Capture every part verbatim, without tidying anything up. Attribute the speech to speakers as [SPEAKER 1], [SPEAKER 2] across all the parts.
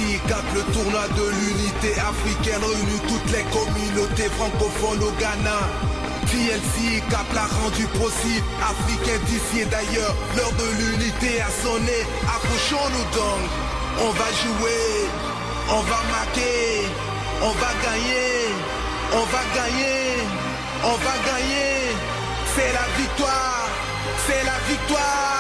[SPEAKER 1] C cap le tournoi de l'unité africaine, réunit toutes les communautés francophones au Ghana. T L C cap l'a rendu possible, africain d'ici et d'ailleurs, l'heure de l'unité a sonné, accrochons-nous donc. On va jouer, on va marquer, on va gagner, on va gagner, on va gagner. C'est la victoire, c'est la victoire.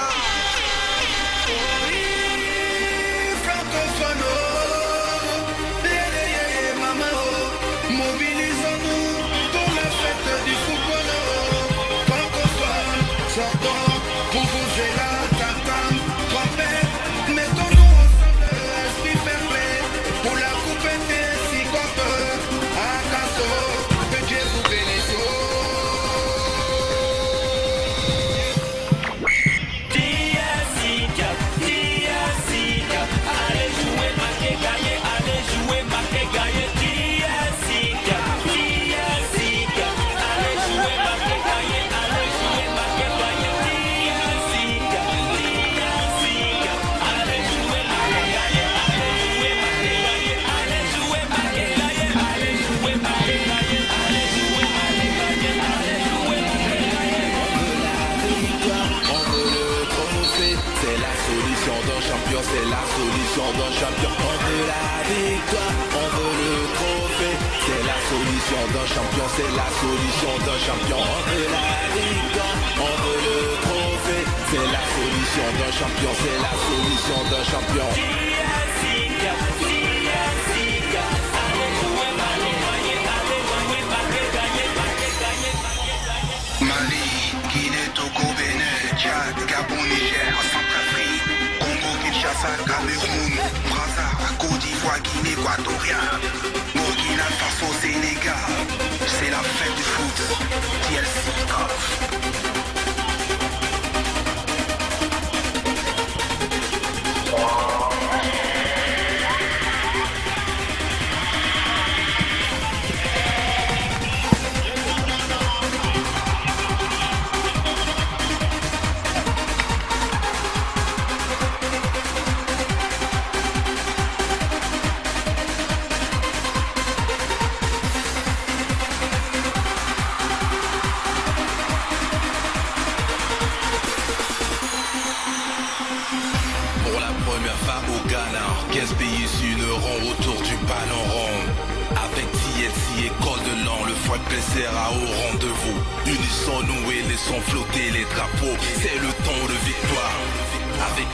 [SPEAKER 2] C'est la solution d'un champion. On veut la victoire, on veut le trophée. C'est la solution d'un champion, c'est la solution d'un champion. On veut la victoire, on veut le trophée. C'est la solution d'un champion, c'est la solution d'un champion.
[SPEAKER 3] Mali, Guinée, Togo, Bénin, Tchad, Gabon, Niger, Centrafrique, Congo, Kinshasa, Cameroun, Brazza, Côte d'Ivoire, Guinée équatoriale, Burkina Faso, Sénégal. C'est la fête du foot, T L C Cup.
[SPEAKER 2] quinze pays s'uniront autour du ballon rond. Avec T L C, école de l'an, le foie sera au rendez-vous. Unissons-nous et laissons flotter les drapeaux. C'est le temps de victoire. Avec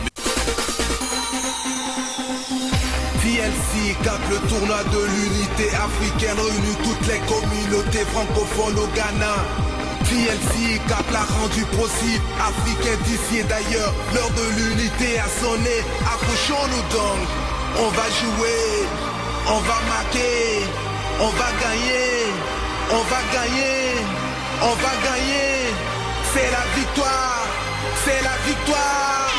[SPEAKER 1] T L C cap le tournoi de l'unité africaine, réunit toutes les communautés francophones au Ghana. T L C cap l'a rendu possible, africain d'ici et d'ailleurs, l'heure de l'unité a sonné, accrochons-nous donc. On va jouer, on va marquer, on va gagner, on va gagner, on va gagner. C'est la victoire, c'est la victoire.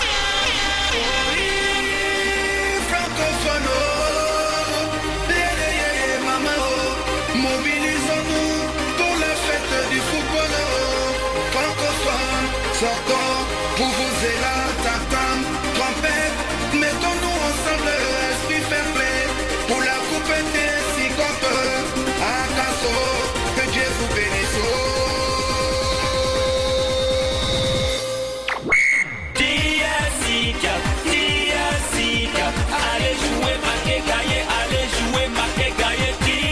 [SPEAKER 3] Mobilisons-nous pour la fête du football francophone. Sortons pour vous et la tartane, trompette. Mettons-nous ensemble, esprit fair play. Pour la coupe ainsi qu'on peut. À Casso, que Dieu vous bénisse.
[SPEAKER 4] T L C Cup, T L C Cup. Allez jouer, marquer, gagner. Allez jouer, marquer, gagner.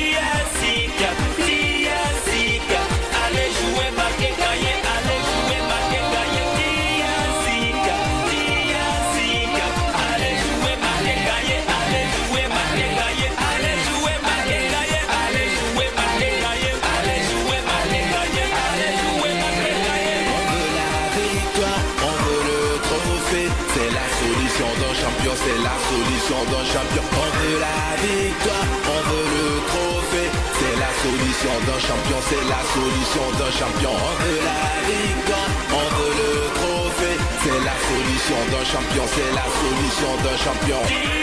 [SPEAKER 2] C'est la solution d'un champion. On veut la victoire, on veut le trophée. C'est la solution d'un champion, c'est la solution d'un champion. On veut la victoire, on veut le trophée. C'est la solution d'un champion, c'est la solution d'un champion.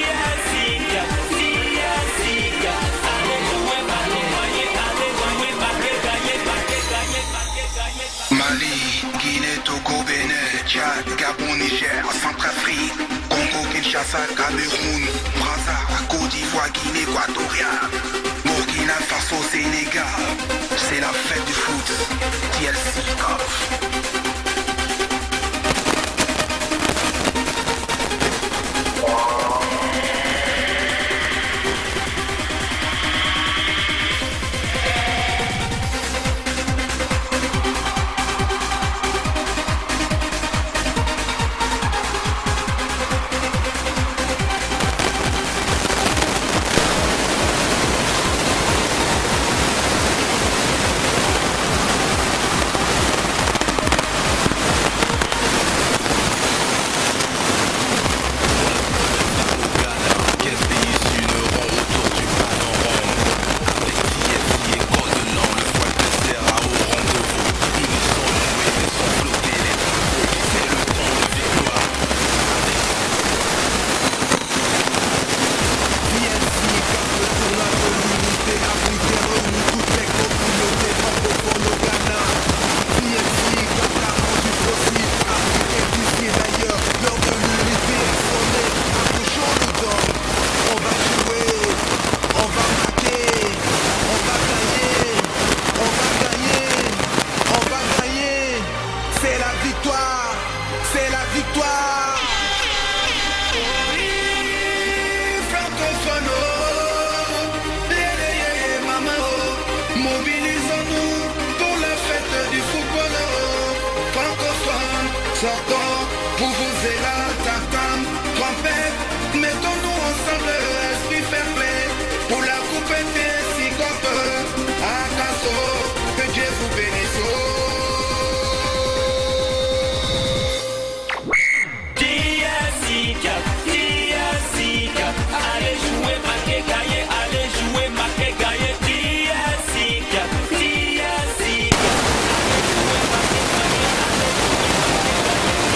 [SPEAKER 3] Mali, Guinée, Togo, Bénin, Tchad, Gabon, Niger, Centrafrique, Congo, Kinshasa, Cameroun, Brazza, Côte d'Ivoire, Guinée équatoriale, Burkina Faso, Sénégal. C'est la fête du foot, T L C Cup.
[SPEAKER 5] Sortons pour vous et la tartane, trompette, mettons-nous ensemble, esprit fair play, pour la coupe et si qu'on peut, à Casso, que Dieu vous bénisse.
[SPEAKER 4] T L C Cup, T L C Cup, allez jouer, marquer, gagner, allez jouer, marquer, gagner, T L C Cup, T L C Cup, allez jouer, marquer, gagner, allez jouer,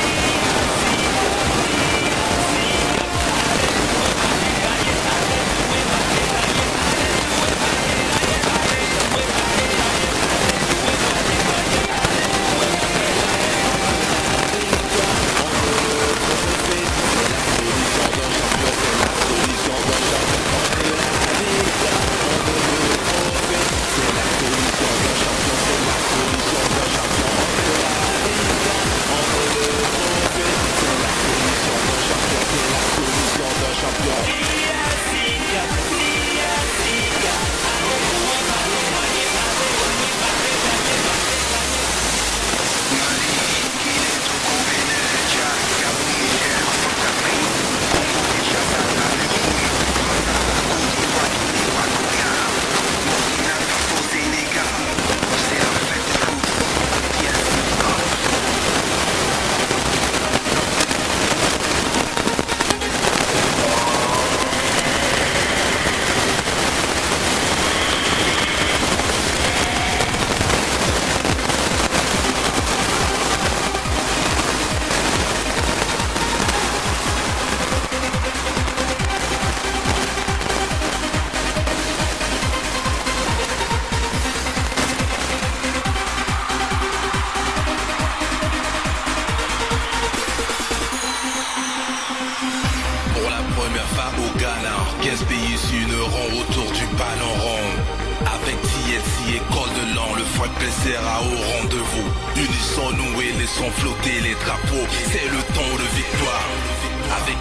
[SPEAKER 2] quinze pays s'uniront autour du ballon rond. Avec T L C, école de l'an, le foie plaisira au rendez-vous. Unissons-nous et laissons flotter les drapeaux. C'est le temps de victoire. Avec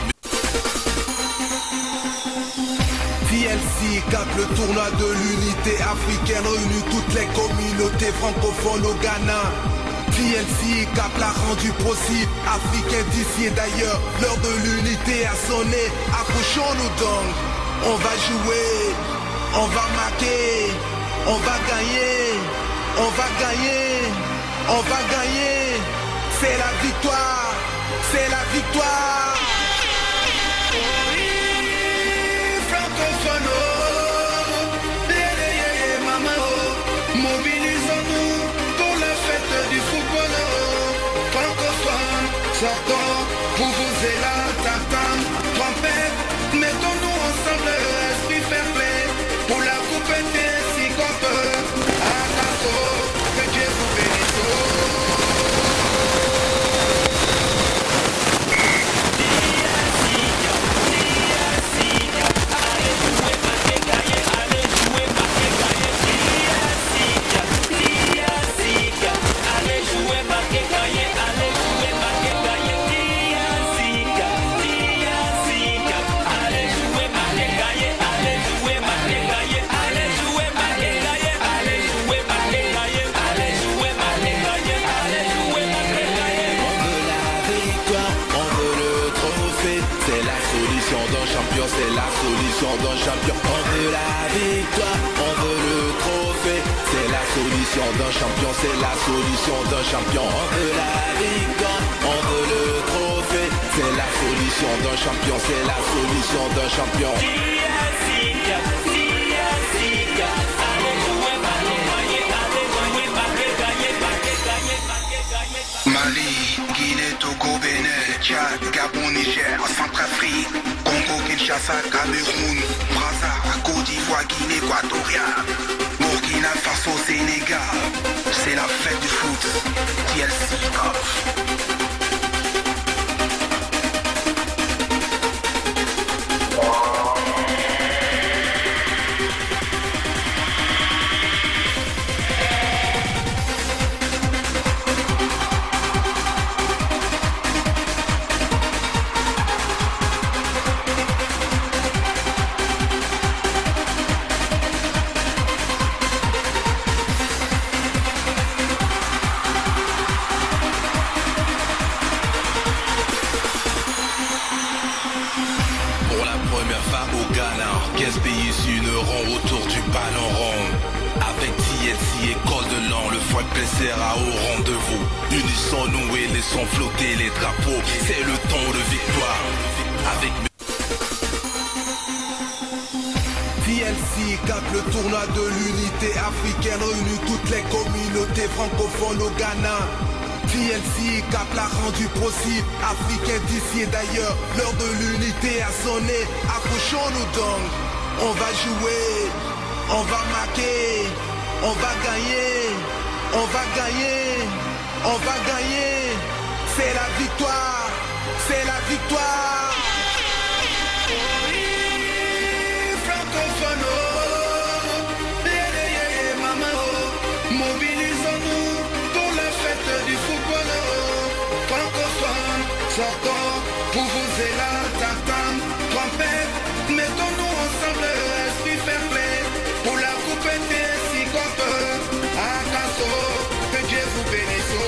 [SPEAKER 1] T L C cap le tournoi de l'unité africaine, réunit toutes les communautés francophones au Ghana. T L C cap l'a rendu possible, africain d'ici et d'ailleurs, l'heure de l'unité a sonné, accrochons-nous donc. On va jouer, on va marquer, on va gagner, on va gagner, on va gagner. C'est la victoire, c'est la victoire.
[SPEAKER 5] Francophone, mobilisons-nous pour la fête du football. Francophone, sortons pour vous et la tartane, trompette, mettons-nous ensemble, esprit fair play, pour la coupe et si qu'on peut, à Casso, que Dieu vous bénisse.
[SPEAKER 4] T L C Cup, T L C Cup, allez jouer.
[SPEAKER 2] d'un champion, c'est la solution d'un champion. On veut la victoire, on veut le trophée. C'est la solution d'un champion, c'est la solution d'un champion. On veut la victoire, on veut le trophée. C'est la solution d'un champion, c'est la solution d'un champion.
[SPEAKER 5] Mali, Guinée, Togo, Bénin, Tchad, Gabon, Niger, Centrafrique, Congo, Kinshasa, Cameroun, Brazza, Côte d'Ivoire, Guinée équatoriale, Burkina Faso, Sénégal. C'est la fête du foot, T L C Cup.
[SPEAKER 2] quinze pays s'uniront autour du ballon rond. Avec T L C et Col de l'an, le foie sera au rendez-vous. Unissons-nous et laissons flotter les drapeaux. C'est le temps de victoire. Avec
[SPEAKER 1] T L C cap le tournoi de l'unité africaine, réunit toutes les communautés francophones au Ghana. T L C cap l'a rendu possible, africain d'ici et d'ailleurs, l'heure de l'unité a sonné, accrochons-nous donc. On va jouer, on va marquer, on va gagner, on va gagner, on va gagner. C'est la victoire, c'est la victoire.
[SPEAKER 5] Francophone, mobilisons-nous pour la fête du football. Francophone, sortons pour vous et la tam-tam, trompette, mettons-nous ensemble, esprit fair play, pour la coupe T L C Cup, à Casso, que Dieu vous bénisse.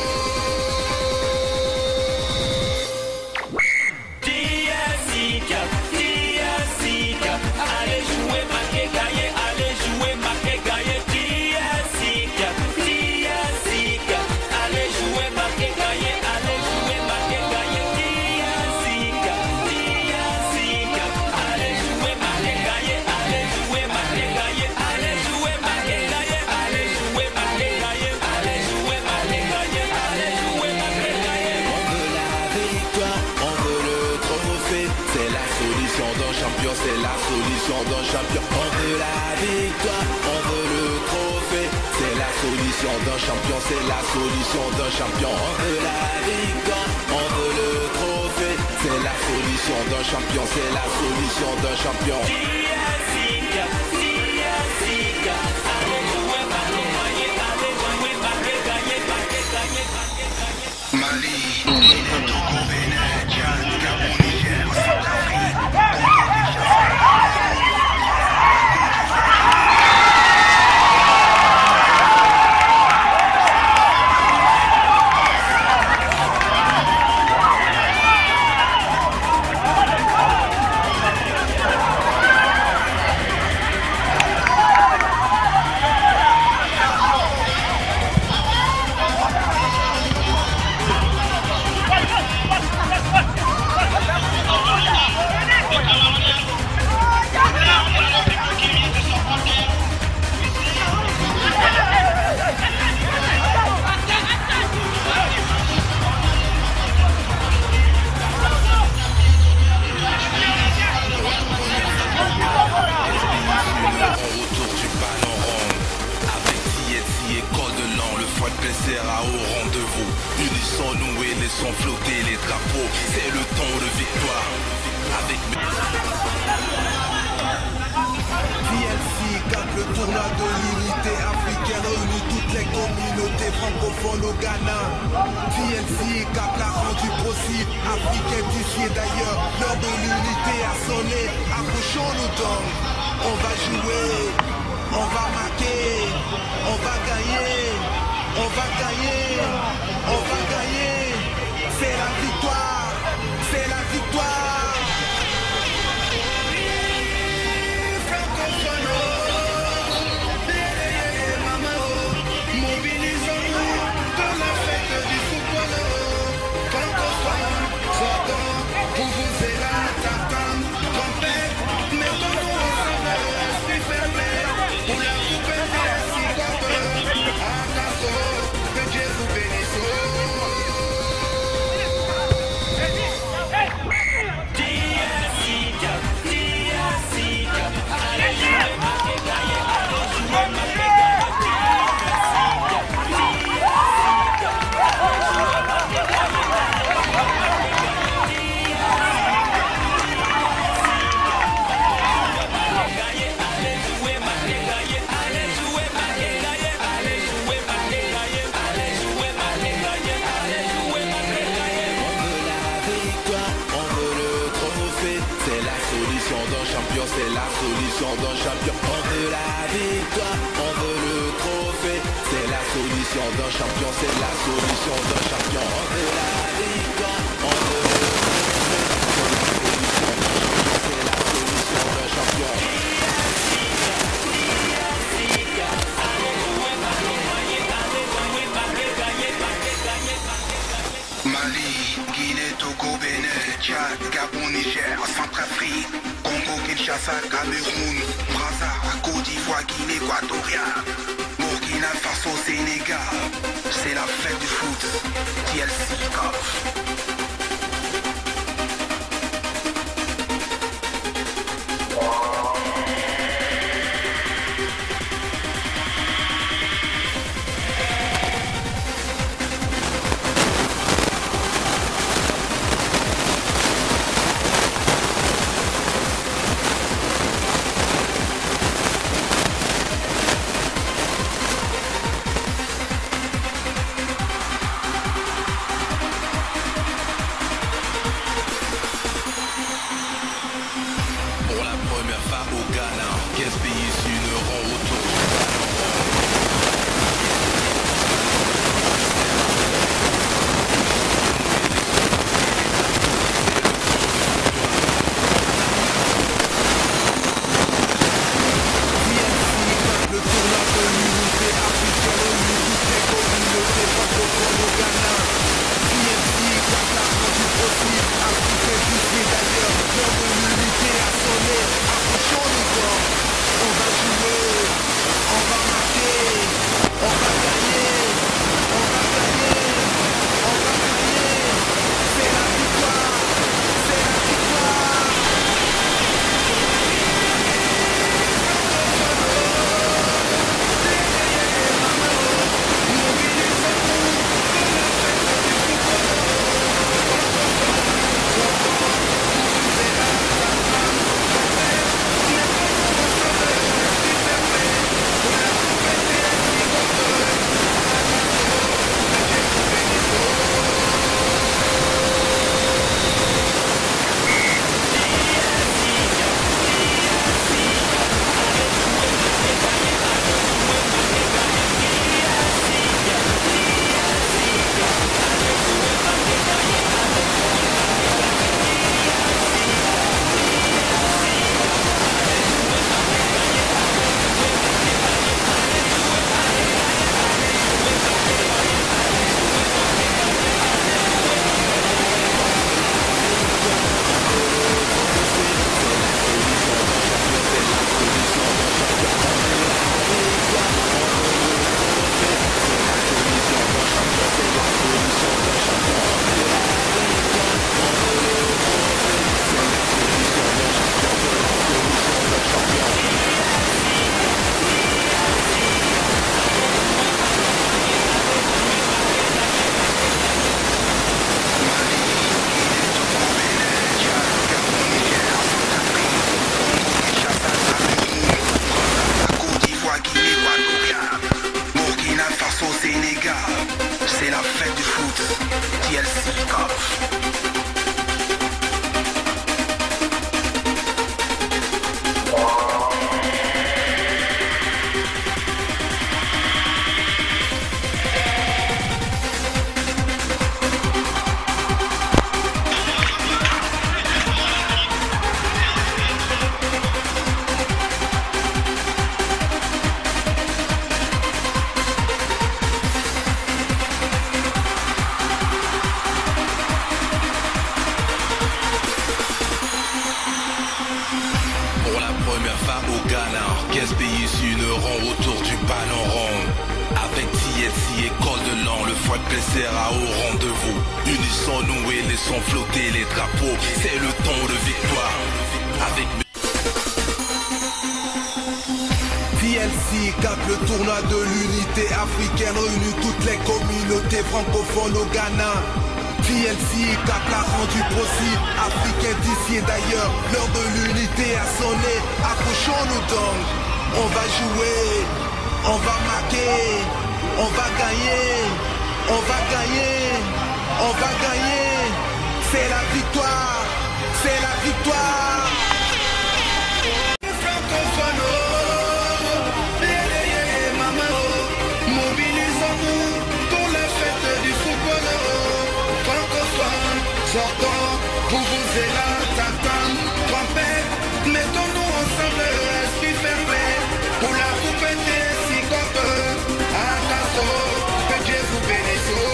[SPEAKER 4] T L C Cup, T L C Cup, allez jouer, marquer, gagner, allez jouer, marquer, gagner. T L C Cup, T L C Cup, allez jouer, marquer, gagner, allez jouer, marquer, gagner. T L C Cup, T L C Cup, allez jouer, marquer, gagner, allez jouer, marquer, gagner, allez jouer, marquer, gagner, allez jouer, marquer, gagner, allez jouer, marquer, gagner, allez jouer, marquer, gagner.
[SPEAKER 2] On veut la victoire, on veut le trophée. C'est la solution d'un champion, c'est la solution d'un champion. On veut la victoire, on veut le trophée. C'est la solution d'un champion, c'est la solution d'un champion. On veut la victoire, on veut le trophée. C'est la solution d'un champion, c'est la solution d'un champion.
[SPEAKER 4] T L C Cup, T L C Cup, allez jouer, marquer, gagner, allez jouer, marquer, gagner, marquer, gagner, marquer, gagner.
[SPEAKER 5] Mali, Guinée, Togo, Bénin, Tchad, Gabon, Niger, Centrafrique, Congo, Kinshasa.
[SPEAKER 2] Autour du ballon rond. Avec T L C et Col de l'an, le foie sera au rendez-vous. Unissons-nous et laissons flotter les drapeaux. C'est le temps de victoire. Avec
[SPEAKER 1] T L C cap le tournoi de l'unité africaine, réunit toutes les communautés francophones au Ghana. T L C cap l'a rendu possible, africain d'ici et d'ailleurs, l'heure de l'unité a sonné, accrochons-nous donc. On va jouer, on va marquer, on va gagner, on va gagner, on va gagner. C'est la victoire, c'est la victoire.
[SPEAKER 2] champion, c'est la solution d'un champion. On veut la victoire, on veut le trophée. C'est la solution d'un champion, c'est la solution d'un champion. On veut la victoire, on veut le trophée. C'est la solution d'un champion, c'est la solution d'un champion.
[SPEAKER 5] Mali, Guinée, Togo, Bénin, Tchad, Gabon, Niger, Centrafrique, Congo, Kinshasa, Cameroun, Brazza, Côte d'Ivoire, Guinée équatoriale, Burkina Faso, Sénégal. C'est la fête du foot, T L C Cup.
[SPEAKER 2] sera au rendez-vous. Unissons-nous et laissons flotter les drapeaux. C'est le temps de victoire. Avec
[SPEAKER 1] T L C cap le tournoi de l'unité africaine, réunit toutes les communautés francophones au Ghana. T L C cap l'a rendu possible, africain d'ici et d'ailleurs, l'heure de l'unité a sonné. Accrochons-nous donc, on va jouer, on va marquer, on va gagner, on va gagner, on va gagner. C'est la victoire, c'est la victoire.
[SPEAKER 3] Vuvuzela, tatam, trompette, mettons-nous ensemble, esprit fermé, pour la coupe des psychopes, à Tasso, que Dieu vous bénisse.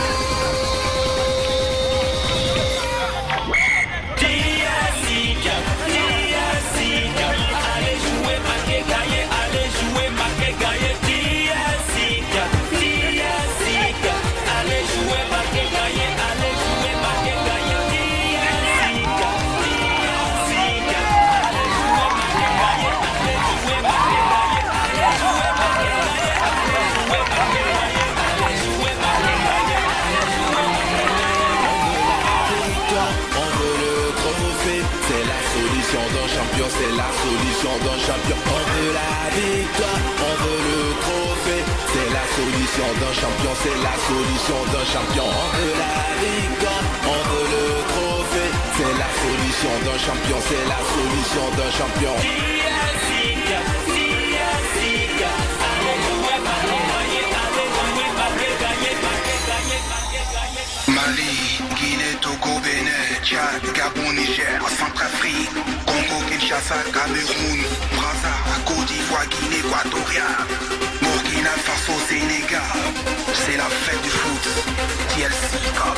[SPEAKER 4] Allez jouer, marquer, gagner, allez jouer, marquer, gagner, Diasica, Diasica, allez jouer, marquer, gagner, allez jouer, marquer, gagner, Diasica, Diasica, allez jouer, marquer, gagner, allez jouer, marquer, gagner, allez jouer, marquer, gagner, allez jouer, marquer, gagner, allez jouer, marquer, gagner, allez jouer, marquer, gagner.
[SPEAKER 2] On veut le trophée, c'est la solution d'un champion, c'est la solution d'un champion. On veut la victoire, on veut le trophée, c'est la solution d'un champion, c'est la solution d'un champion. On veut la victoire, on veut le trophée, c'est la solution d'un champion, c'est la solution d'un champion.
[SPEAKER 4] Diasica, Diasica, allez jouer, marquer, gagner, allez jouer, marquer, gagner, marquer, gagner, marquer, gagner.
[SPEAKER 5] Mali, Guinée, Togo, Bénin, Tchad, Gabon, Niger, Centrafrique, Congo, Kinshasa, Cameroun, Brazza, Côte d'Ivoire, Guinée équatoriale, Burkina Faso, Sénégal. C'est la fête du foot, T L C Cup.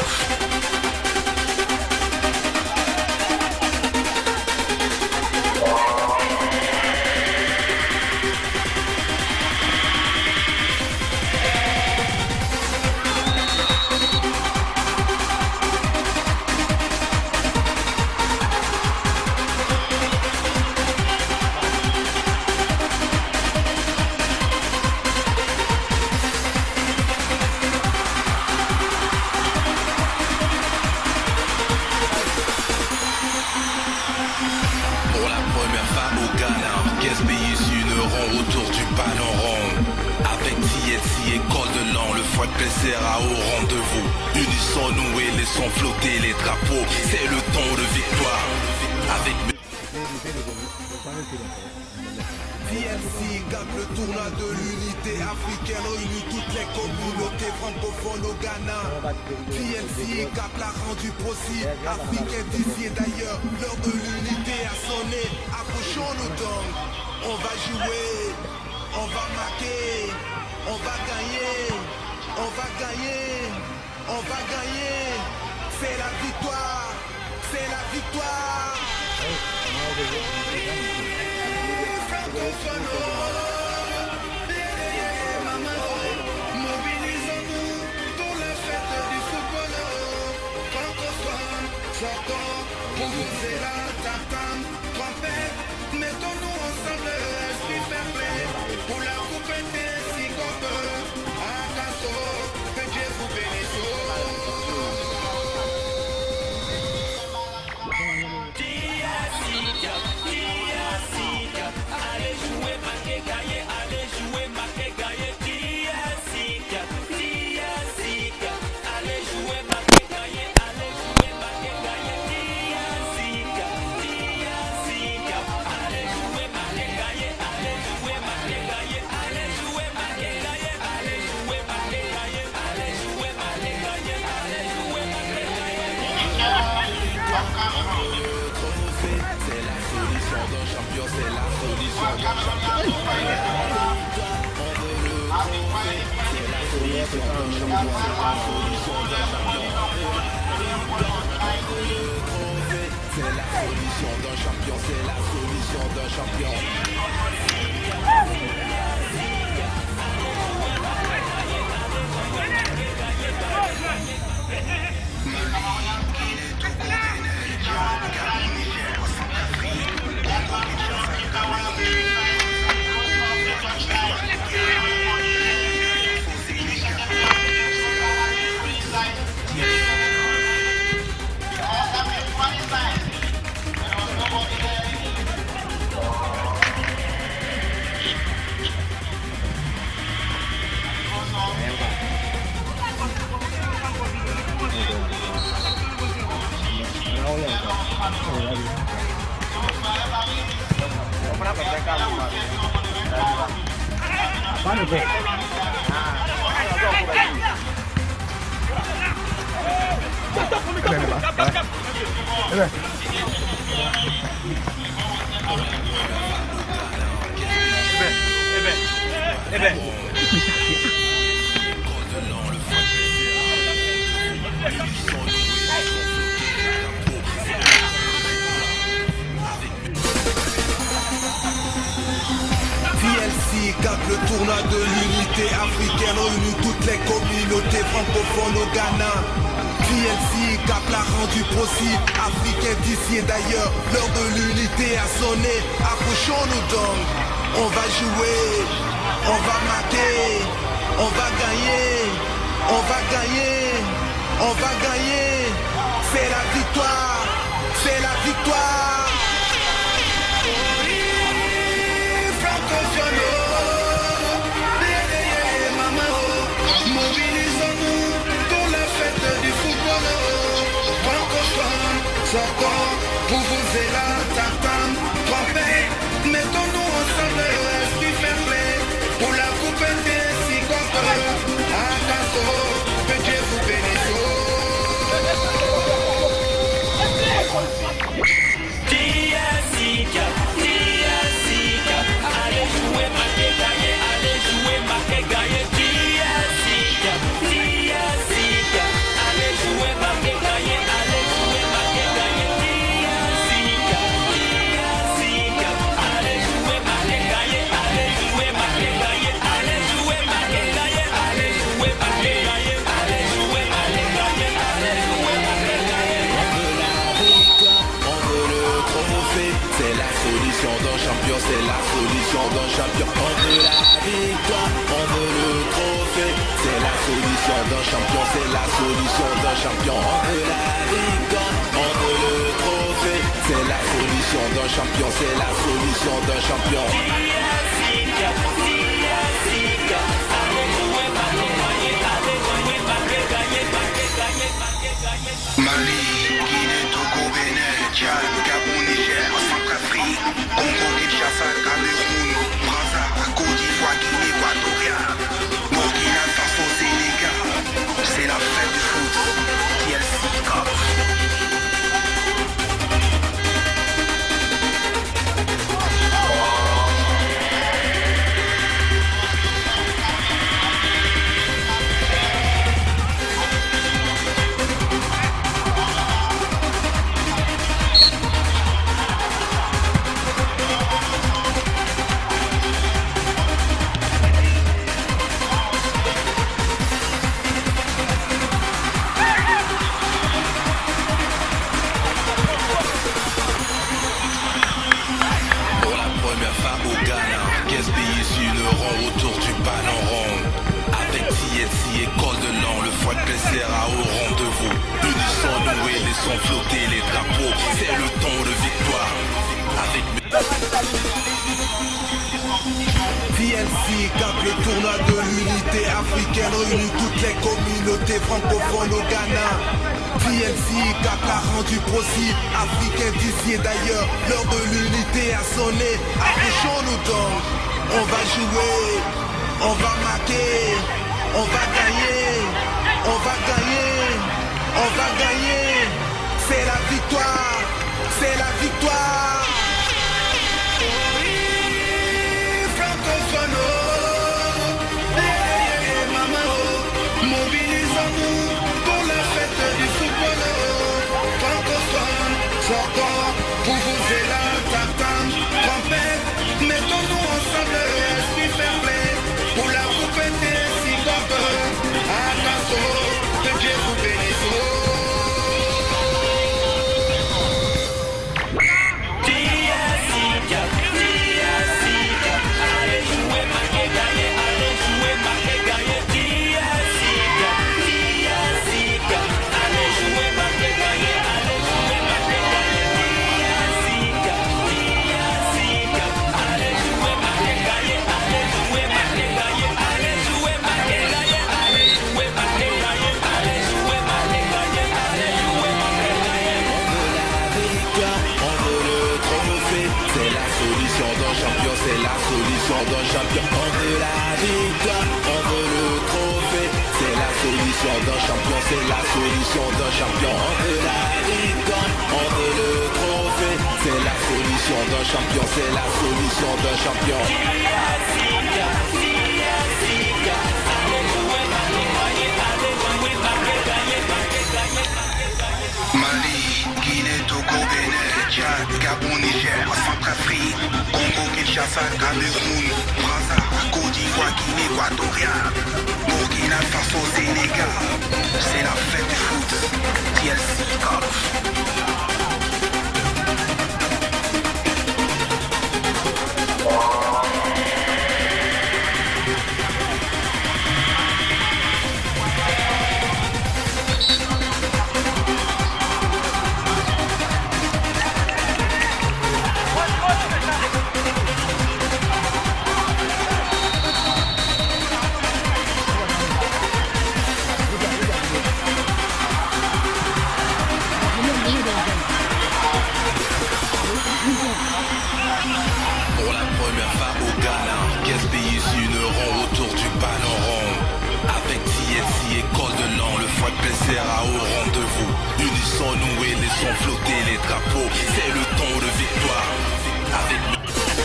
[SPEAKER 2] Pour la première fois au Ghana, Gaspésie s'uniront autour du ballon rond. Avec T L C, école de l'an, le foot sera au rendez-vous. Unissons-nous et laissons flotter les drapeaux, c'est le temps de victoire. Avec
[SPEAKER 1] T L C gagne le tournoi de l'unité africaine, réunit toutes les communautés francophones au Ghana. T L C cap l'a rendu possible, africain d'ici et d'ailleurs, l'heure de l'unité a sonné. Accrochons nos dents, on va jouer, on va marquer, on va gagner, on va gagner, on va gagner. C'est la victoire, c'est la victoire.
[SPEAKER 3] Mobilisons-nous pour la fête du football francophone. Sortons pour vous et la tartane, trompette, mettons-nous ensemble, esprit fair play, pour la coupe des psychopes, à Tasso, que Dieu vous bénisse.
[SPEAKER 4] Diasica, Diasica, allez jouer, marquer, gagner, allez jouer, marquer, gagner, Diasica, Diasica, allez jouer, marquer, gagner, allez jouer, marquer, gagner, Diasica, Diasica, allez jouer, marquer, gagner, allez jouer, marquer, gagner, allez jouer, marquer, gagner, allez jouer, marquer, gagner, allez jouer, marquer, gagner, allez jouer, marquer, gagner.
[SPEAKER 2] c'est la solution d'un champion, c'est la solution d'un champion. On veut le trophée, c'est la solution d'un champion, c'est la solution d'un champion. On veut le trophée, c'est la solution d'un champion, c'est la solution d'un champion.
[SPEAKER 6] Paano ba? Ah. Đây này bạn. Đây. Đây này.
[SPEAKER 7] Eh ben,
[SPEAKER 1] P L C cap le tournoi de l'unité africaine, réunit toutes les communautés francophones au Ghana. P L C cap l'a rendu possible, africains d'ici et d'ailleurs, l'heure de l'unité a sonné, accrochons-nous donc, on va jouer, on va marquer, on va gagner, on va gagner, on va gagner, c'est la victoire, c'est la victoire.
[SPEAKER 3] Mobilisons-nous pour la fête du football. Francophone, sortons pour vous et la tartane. Trompez, mettons-nous ensemble, esprit fair play. Pour la coupe des six contre à Casso, que Dieu vous bénisse.
[SPEAKER 4] T S I C A P, T S I C A P, allez jouer, marquer, gagner, allez jouer, marquer, gagner. T S I C A P, T S I C A P, allez jouer, marquer, gagner, allez jouer, marquer, gagner. T S I C A P, T S I C A P, allez jouer, marquer, gagner, allez jouer, marquer, gagner, allez jouer, marquer, gagner, allez jouer, marquer, gagner, allez jouer, marquer, gagner, allez jouer, marquer, gagner.
[SPEAKER 2] On veut le trophée, c'est la solution d'un champion, c'est la solution d'un champion. On veut la victoire, on veut le trophée, c'est la solution d'un champion, c'est la solution d'un champion. On veut la victoire, on veut le trophée, c'est la solution d'un champion, c'est la solution d'un champion.
[SPEAKER 4] T S I C A P, T S I C A P, allez jouer, marquer, gagner, allez jouer, marquer, gagner, marquer, gagner, marquer, gagner.
[SPEAKER 5] Mali, Guinée, Togo, Bénin, Tchad, Gabon, Niger, Centrafrique, Congo, Kinshasa, Cameroun, Brazza, Côte d'Ivoire, Guinée équatoriale, Burkina Faso, Sénégal. C'est la fête du foot, T L C Cup.
[SPEAKER 2] Pour la première fois au Ghana, gaspiller sur le rond autour du ballon rond. Avec T S I, école de l'an, le foie de sera au rendez-vous. Unissons-nous et laissons flotter les drapeaux, c'est le temps de victoire. Avec mes...
[SPEAKER 1] P L C cap le tournoi de l'unité africaine, réunit toutes les communautés francophones au Ghana. P L C cap l'a rendu possible, africains d'ici et d'ailleurs, l'heure de l'unité a sonné, accrochons-nous donc, on va jouer, on va marquer, on va gagner, on va gagner, on va gagner, c'est la victoire, c'est la victoire.
[SPEAKER 3] Mobilisons-nous pour la fête du football. Francophone, sortons pour vous et la tartane. Trompette, mettons-nous ensemble, esprit fair play. Pour la coupe des six contre à Casso, que Dieu vous bénisse.
[SPEAKER 4] T S I C A P, T S I C A P, allez jouer, marquer, gagner, allez jouer, marquer, gagner. T S I C A P, T S I C A P, allez jouer, marquer, gagner, allez jouer, marquer, gagner. T S I C A P, T S I C A P, allez jouer, marquer, gagner, allez jouer, marquer, gagner, allez jouer, marquer, gagner, allez jouer, marquer, gagner, allez jouer, marquer, gagner, allez jouer, marquer, gagner.
[SPEAKER 2] On veut la victoire, on veut le trophée, c'est la solution d'un champion, c'est la solution d'un champion. On veut la victoire, on veut le trophée, c'est la solution d'un champion, c'est la solution d'un champion. On veut la victoire, on veut le trophée. C'est la solution d'un champion, c'est la solution d'un champion.
[SPEAKER 3] Mali, Guinée, Togo, Bénin, Tchad, Gabon, Niger, Centrafrique, Congo, Kinshasa, Cameroun, Brazza, Côte d'Ivoire, Guinée équatoriale, Burkina Faso, Sénégal. C'est la fête du foot. T L C Golf.
[SPEAKER 2] Pour la première fois au Ghana, quinze pays s'uniront autour du ballon rond. Avec T L C, école de l'an, le foie de sera au rendez-vous. Unissons-nous et laissons flotter les drapeaux. C'est le temps de victoire. Avec le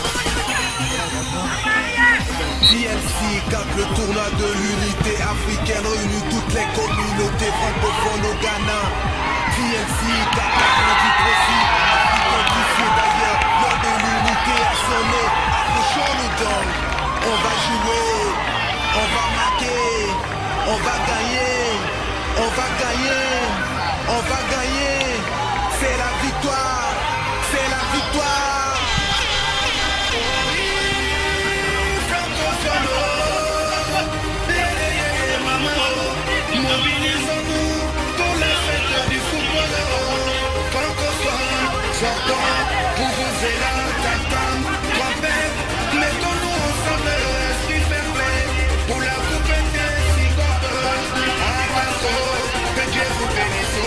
[SPEAKER 1] T L C capte le tournoi de l'unité africaine, réunit toutes les communautés francophones au Ghana. T L C capte la fin du profit africain d'ici d'ailleurs. L'heure de l'unité a sonné, approchons le dom. On va jouer, on va marquer, on va gagner, on va gagner, on va gagner. C'est la victoire, c'est la victoire.
[SPEAKER 3] Mobilisons-nous pour la fête du football. Francophones, sortons pour vous et la tatam, trompette. Mettons-nous ensemble, esprit fair play. Pour la coupe des cigottes, attaquons, que Dieu vous bénisse.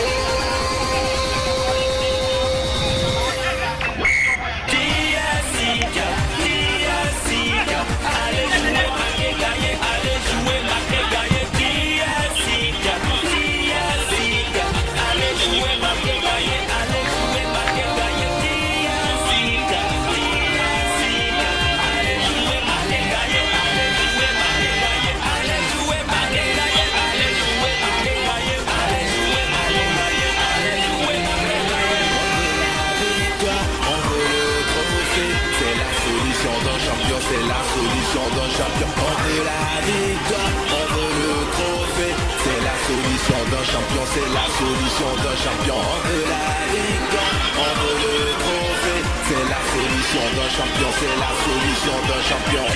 [SPEAKER 4] T L C Cup, T L C Cup. Allez jouer, marquer, gagner. Allez jouer, marquer, gagner. T L C Cup, T L C Cup. Allez jouer, marquer, gagner. Allez jouer, marquer, gagner. T L C Cup, T L C Cup. Allez jouer, marquer, gagner. Allez jouer, marquer, gagner. Allez jouer, marquer, gagner. Allez jouer, marquer, gagner. Allez jouer, marquer, gagner. Allez jouer, marquer, gagner.
[SPEAKER 2] victoire, on veut le trophée. C'est la solution d'un champion, c'est la solution d'un champion. On veut la victoire, on veut le trophée. C'est la solution d'un champion, c'est la solution d'un champion. On veut la victoire, on veut le trophée. C'est la solution d'un champion, c'est la solution d'un champion.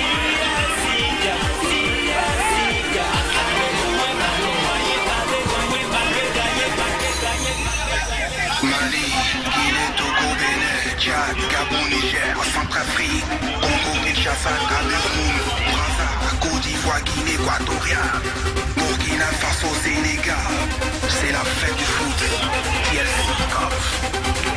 [SPEAKER 3] Mali, Guinée, Togo, Bénin, Tchad, Gabon, Niger, Centrafrique, Congo, Kinshasa, Cameroun, Brazza, Côte d'Ivoire, Guinée équatoriale, Burkina Faso, Sénégal. C'est la fête du foot. T L C Golf.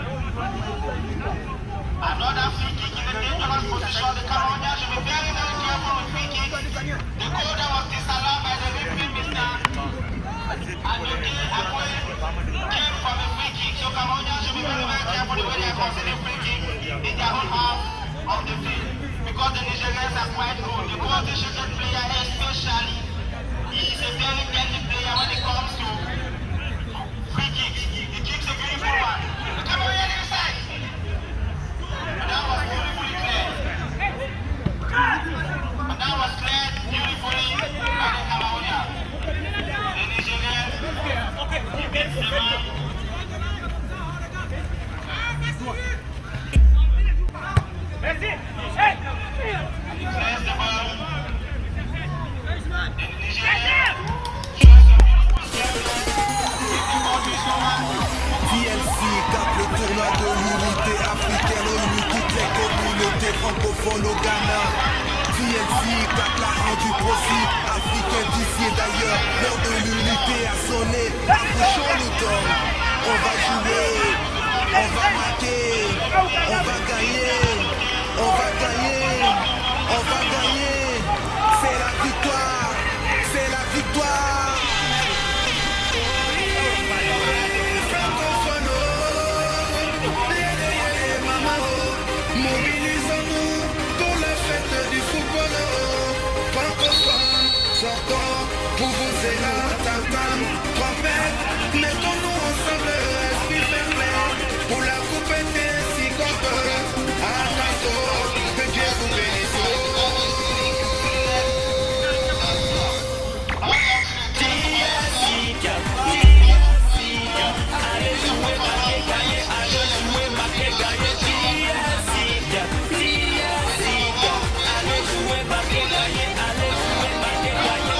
[SPEAKER 3] Another free kick in the dangerous position. The Cameroonians should be very, very careful.
[SPEAKER 7] Because the Nigerians are quite good. The coordination player especially, he is a very deadly player when it comes to free kicks. He kicks a beautiful one. Come on, here inside. That was beautifully cleared. But that was cleared beautifully by the Cameroonian. The Nigerians, he gets the man.
[SPEAKER 1] Francophone au Ghana, T L C cap l'a rendu possible, africain d'ici et d'ailleurs, l'heure de l'unité a sonné, approchons le temps, on va jouer, on va marquer, on va gagner, on va gagner, on va gagner, c'est la victoire, c'est la victoire.
[SPEAKER 3] Sortons pour vous et la tam-tam, trompette, mettons-nous ensemble, esprit fair play, pour la coupe ainsi qu'on peut, à tantôt, que Dieu vous bénisse.
[SPEAKER 4] Allez jouer, marquer, gagner, allez jouer, marquer, gagner, allez jouer, marquer, gagner, allez jouer, marquer,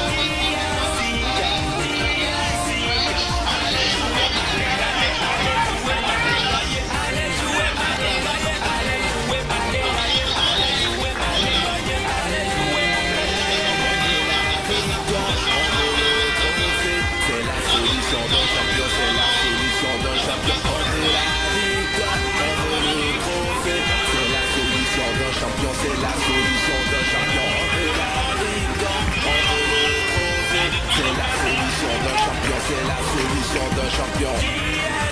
[SPEAKER 2] c'est la solution d'un champion.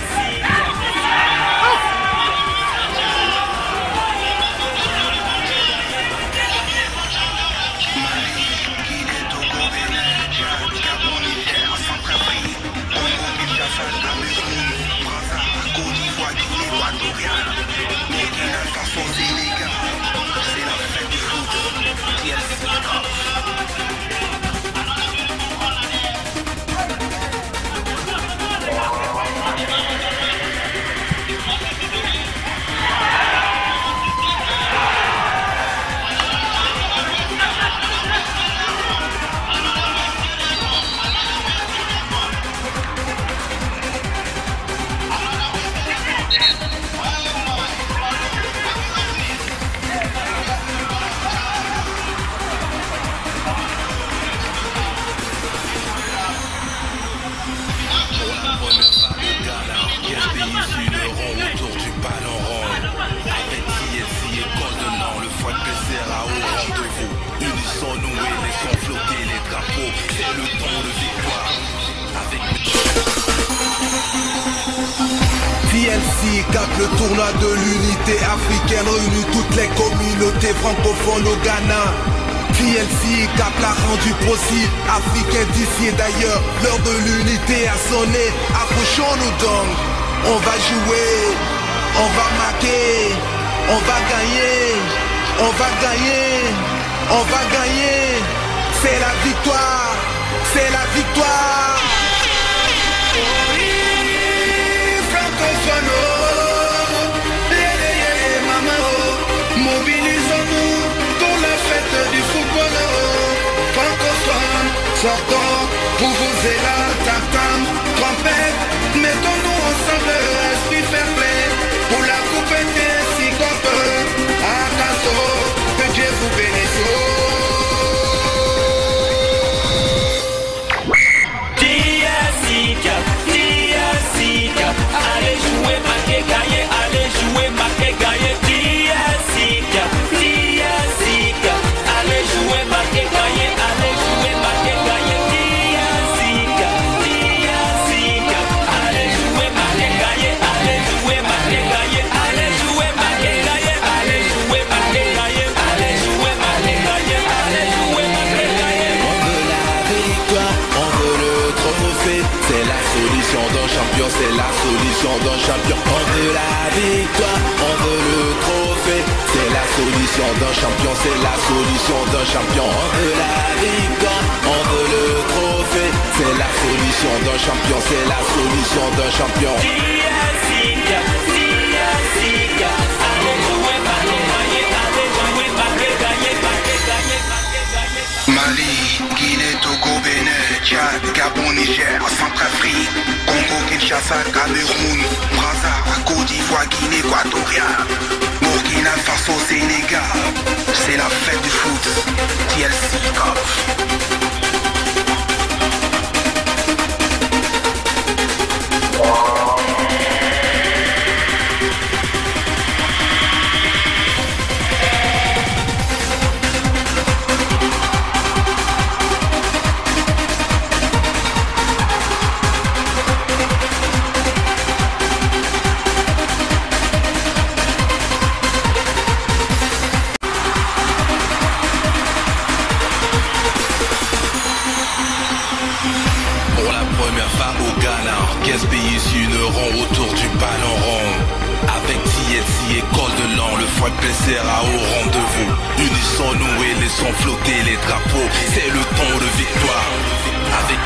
[SPEAKER 1] T L C capte le tournoi de l'unité africaine, réunit toutes les communautés francophones au Ghana. T L C cap l'a rendu possible, africain d'ici et d'ailleurs, l'heure de l'unité a sonné, approchons-nous donc. On va jouer, on va marquer, on va gagner, on va gagner, on va gagner, c'est la victoire, c'est la victoire.
[SPEAKER 3] Mobilisons-nous pour la fête du football francophone. Sortons pour vous et la tam-tam, trompette, mettons-nous ensemble, esprit fair play, pour la coupe ainsi qu'on peut, à tantôt, que Dieu vous bénisse.
[SPEAKER 4] Allez jouer, marquer, gagner, allez jouer, marquer, gagner, T L C, T L C, allez jouer, marquer, gagner, allez jouer, marquer, gagner, T L C,
[SPEAKER 2] solution d'un champion, c'est la solution d'un champion. On veut la victoire, on veut le trophée. C'est la solution d'un champion, c'est la solution d'un champion. On veut la victoire, on veut le trophée. C'est la solution d'un champion, c'est la solution d'un champion.
[SPEAKER 3] Mali, Guinée, Togo, Bénin, Tchad, Gabon, Niger, Centrafrique, Congo, Kinshasa, Cameroun, Brazza, Côte d'Ivoire, Guinée équatoriale, Burkina Faso, Sénégal. C'est la fête du foot, T L C Cup.
[SPEAKER 2] quinze pays s'uniront autour du ballon rond. Avec T L C et Col de l'An, le foie sera au rendez-vous. Unissons-nous et laissons flotter les drapeaux. C'est le temps de victoire. Avec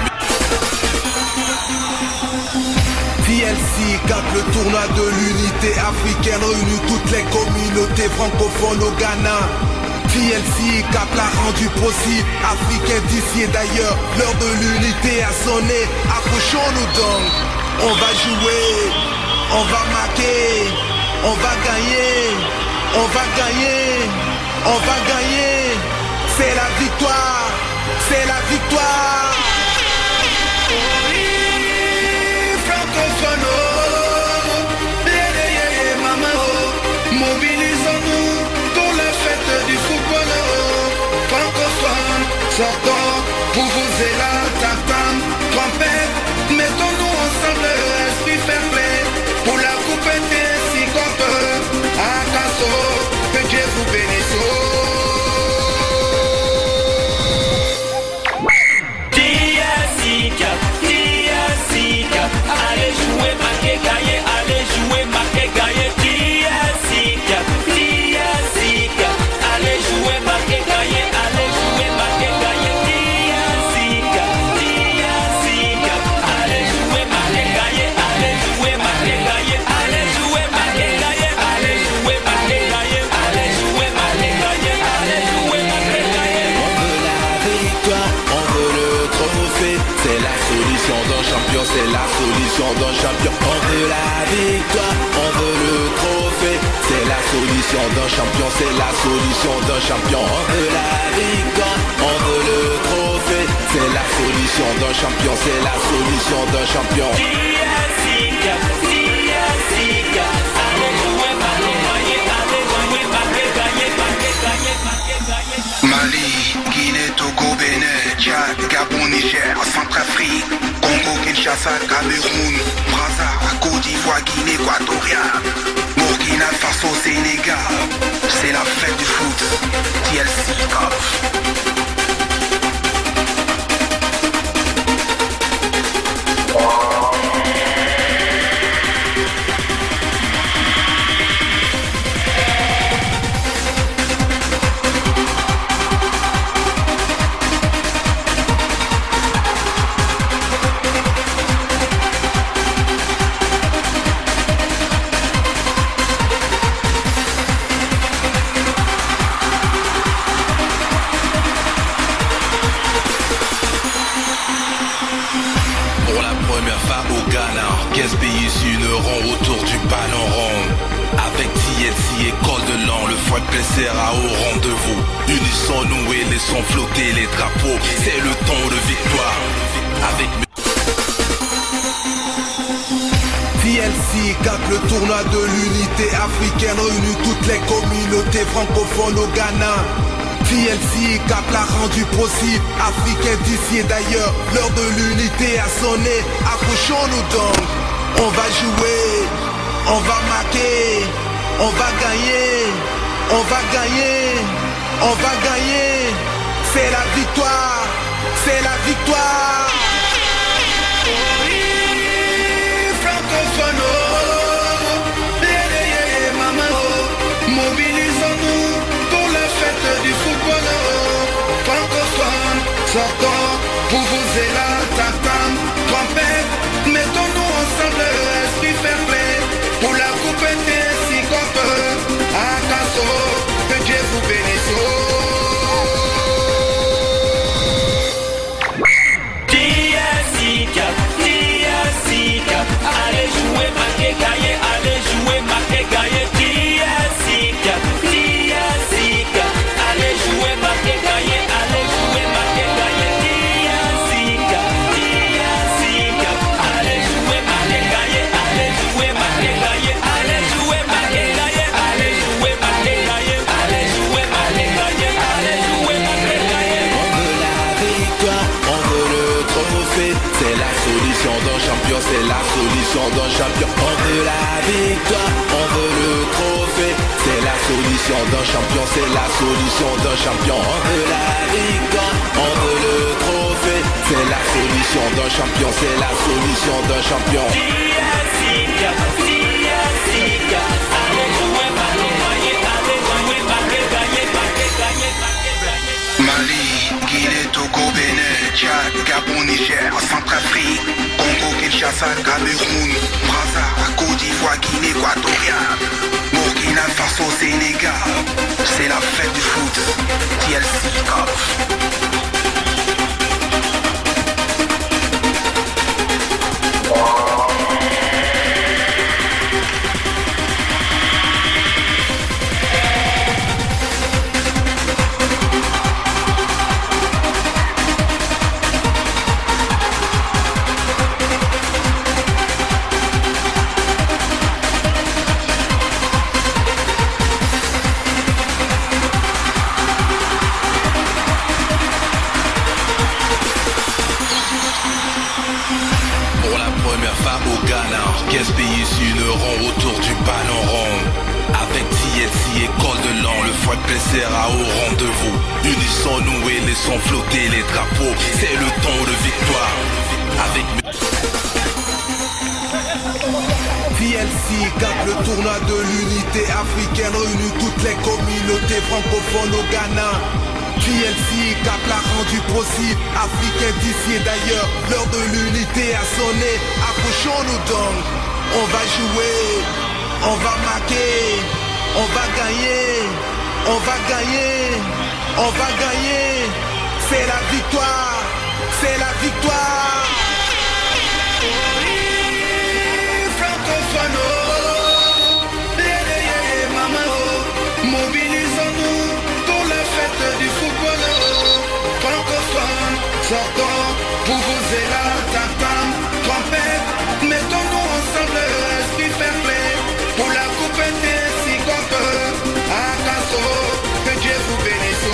[SPEAKER 1] T L C cap le tournoi de l'unité africaine, réunit toutes les communautés francophones au Ghana. T L C cap l'a rendu possible, africain d'ici et d'ailleurs, l'heure de l'unité a sonné. Accrochons-nous donc, on va jouer, on va marquer, on va gagner, on va gagner, on va gagner. C'est la victoire, c'est la victoire.
[SPEAKER 3] Mobilisons-nous pour la fête du football francophone. Sortons pour vous et la tam-tam, trompette. Mettons-nous ensemble, esprit fair play. Pour la coupe ainsi qu'on peut. À Casso, que Dieu vous bénisse.
[SPEAKER 4] T L C Cup, T L C Cup. Allez jouer, marquer, gagner. Allez jouer, marquer, gagner. T L C Cup, T L C Cup. Allez jouer, marquer, gagner. Allez jouer, marquer, gagner. T L C Cup, T L C Cup. Allez jouer, marquer, gagner. Allez jouer, marquer, gagner. Allez jouer, marquer, gagner. Allez jouer, marquer, gagner. Allez jouer, marquer, gagner. Allez jouer, marquer, gagner.
[SPEAKER 2] On veut la victoire, on veut le trophée. C'est la solution d'un champion, c'est la solution d'un champion. On veut la victoire, on veut le trophée. C'est la solution d'un champion, c'est la solution d'un champion. On veut la victoire, on veut le trophée. C'est la solution d'un champion, c'est la solution d'un champion.
[SPEAKER 4] T L C Cup, T L C Cup. Allez jouer, marquer, gagner. Allez jouer, marquer, gagner. Marquer, gagner, marquer, gagner.
[SPEAKER 3] Mali, Guinée, Togo, Bénin, Tchad, Gabon, Niger, Centrafrique, Congo, Kinshasa, Cameroun, Brazza, Côte d'Ivoire, Guinée équatoriale, Burkina Faso, Sénégal. C'est la fête du foot, T L C Cup.
[SPEAKER 2] quinze pays s'uniront autour du ballon rond. Avec T L C et Col de l'An, le foie sera au rendez-vous. Unissons-nous et laissons flotter les drapeaux. C'est le temps de victoire. Avec
[SPEAKER 1] T L C cap le tournoi de l'unité africaine, réunit toutes les communautés francophones au Ghana. T L C cap l'a rendu possible, africain d'ici et d'ailleurs, l'heure de l'unité a sonné. Accrochons-nous donc, on va jouer, on va marquer, on va gagner, on va gagner, on va gagner. C'est la victoire, c'est la victoire.
[SPEAKER 3] sortons, pour vous et la tatam, trompette, mettons-nous ensemble, esprit fair play, pour la coupe ainsi qu'on peut, à Casso, que Dieu vous bénisse.
[SPEAKER 4] Allez jouer, marquer, gagner, allez jouer, marquer, gagner, Tiasica, Tiasica, allez jouer, marquer, gagner, allez jouer, marquer, gagner, Tiasica, Tiasica, allez jouer, marquer, gagner, allez jouer, marquer, gagner, allez jouer, marquer, gagner, allez jouer, marquer, gagner, allez jouer, marquer, gagner, allez jouer, marquer, gagner.
[SPEAKER 2] On veut la victoire, on veut le trophée, c'est la solution d'un champion, c'est la solution d'un champion. On veut la victoire, on veut le trophée, c'est la solution d'un champion, c'est la solution d'un champion. On veut la victoire, on veut le trophée, c'est la solution d'un champion, c'est la solution d'un champion.
[SPEAKER 4] Tiasica, Tiasica, allez jouer, marquer, gagner, allez jouer, marquer, gagner, marquer, gagner, marquer, gagner.
[SPEAKER 5] Mali, Guinée, Togo, Bénin, Tchad, Gabon, Niger, Centrafrique, Congo, Kinshasa, Cameroun, Brazza, Côte d'Ivoire, Guinée équatoriale, Burkina Faso, Sénégal. C'est la fête du foot, T L C Cup.
[SPEAKER 2] Gaspiller s'uneront autour du ballon rond. Avec T L C, école de l'an, le foie plaisera au rendez-vous. Unissons-nous et laissons flotter les drapeaux. C'est le temps de victoire. Avec
[SPEAKER 1] T L C capte le tournoi de l'unité africaine, réunit toutes les communautés francophones au Ghana. T L C capte l'a rendu possible, africain d'ici et d'ailleurs, l'heure de l'unité a sonné. Approchons-nous donc, on va jouer, on va marquer, on va gagner, on va gagner, on va gagner. C'est la victoire, c'est la victoire.
[SPEAKER 3] Mobilisons-nous pour la fête du football francophone. Sortons pour vous et la tatam, trompette, mettons-nous ensemble, esprit fair play, pour la coupe ainsi qu'on peut, à Casso, que Dieu vous bénisse.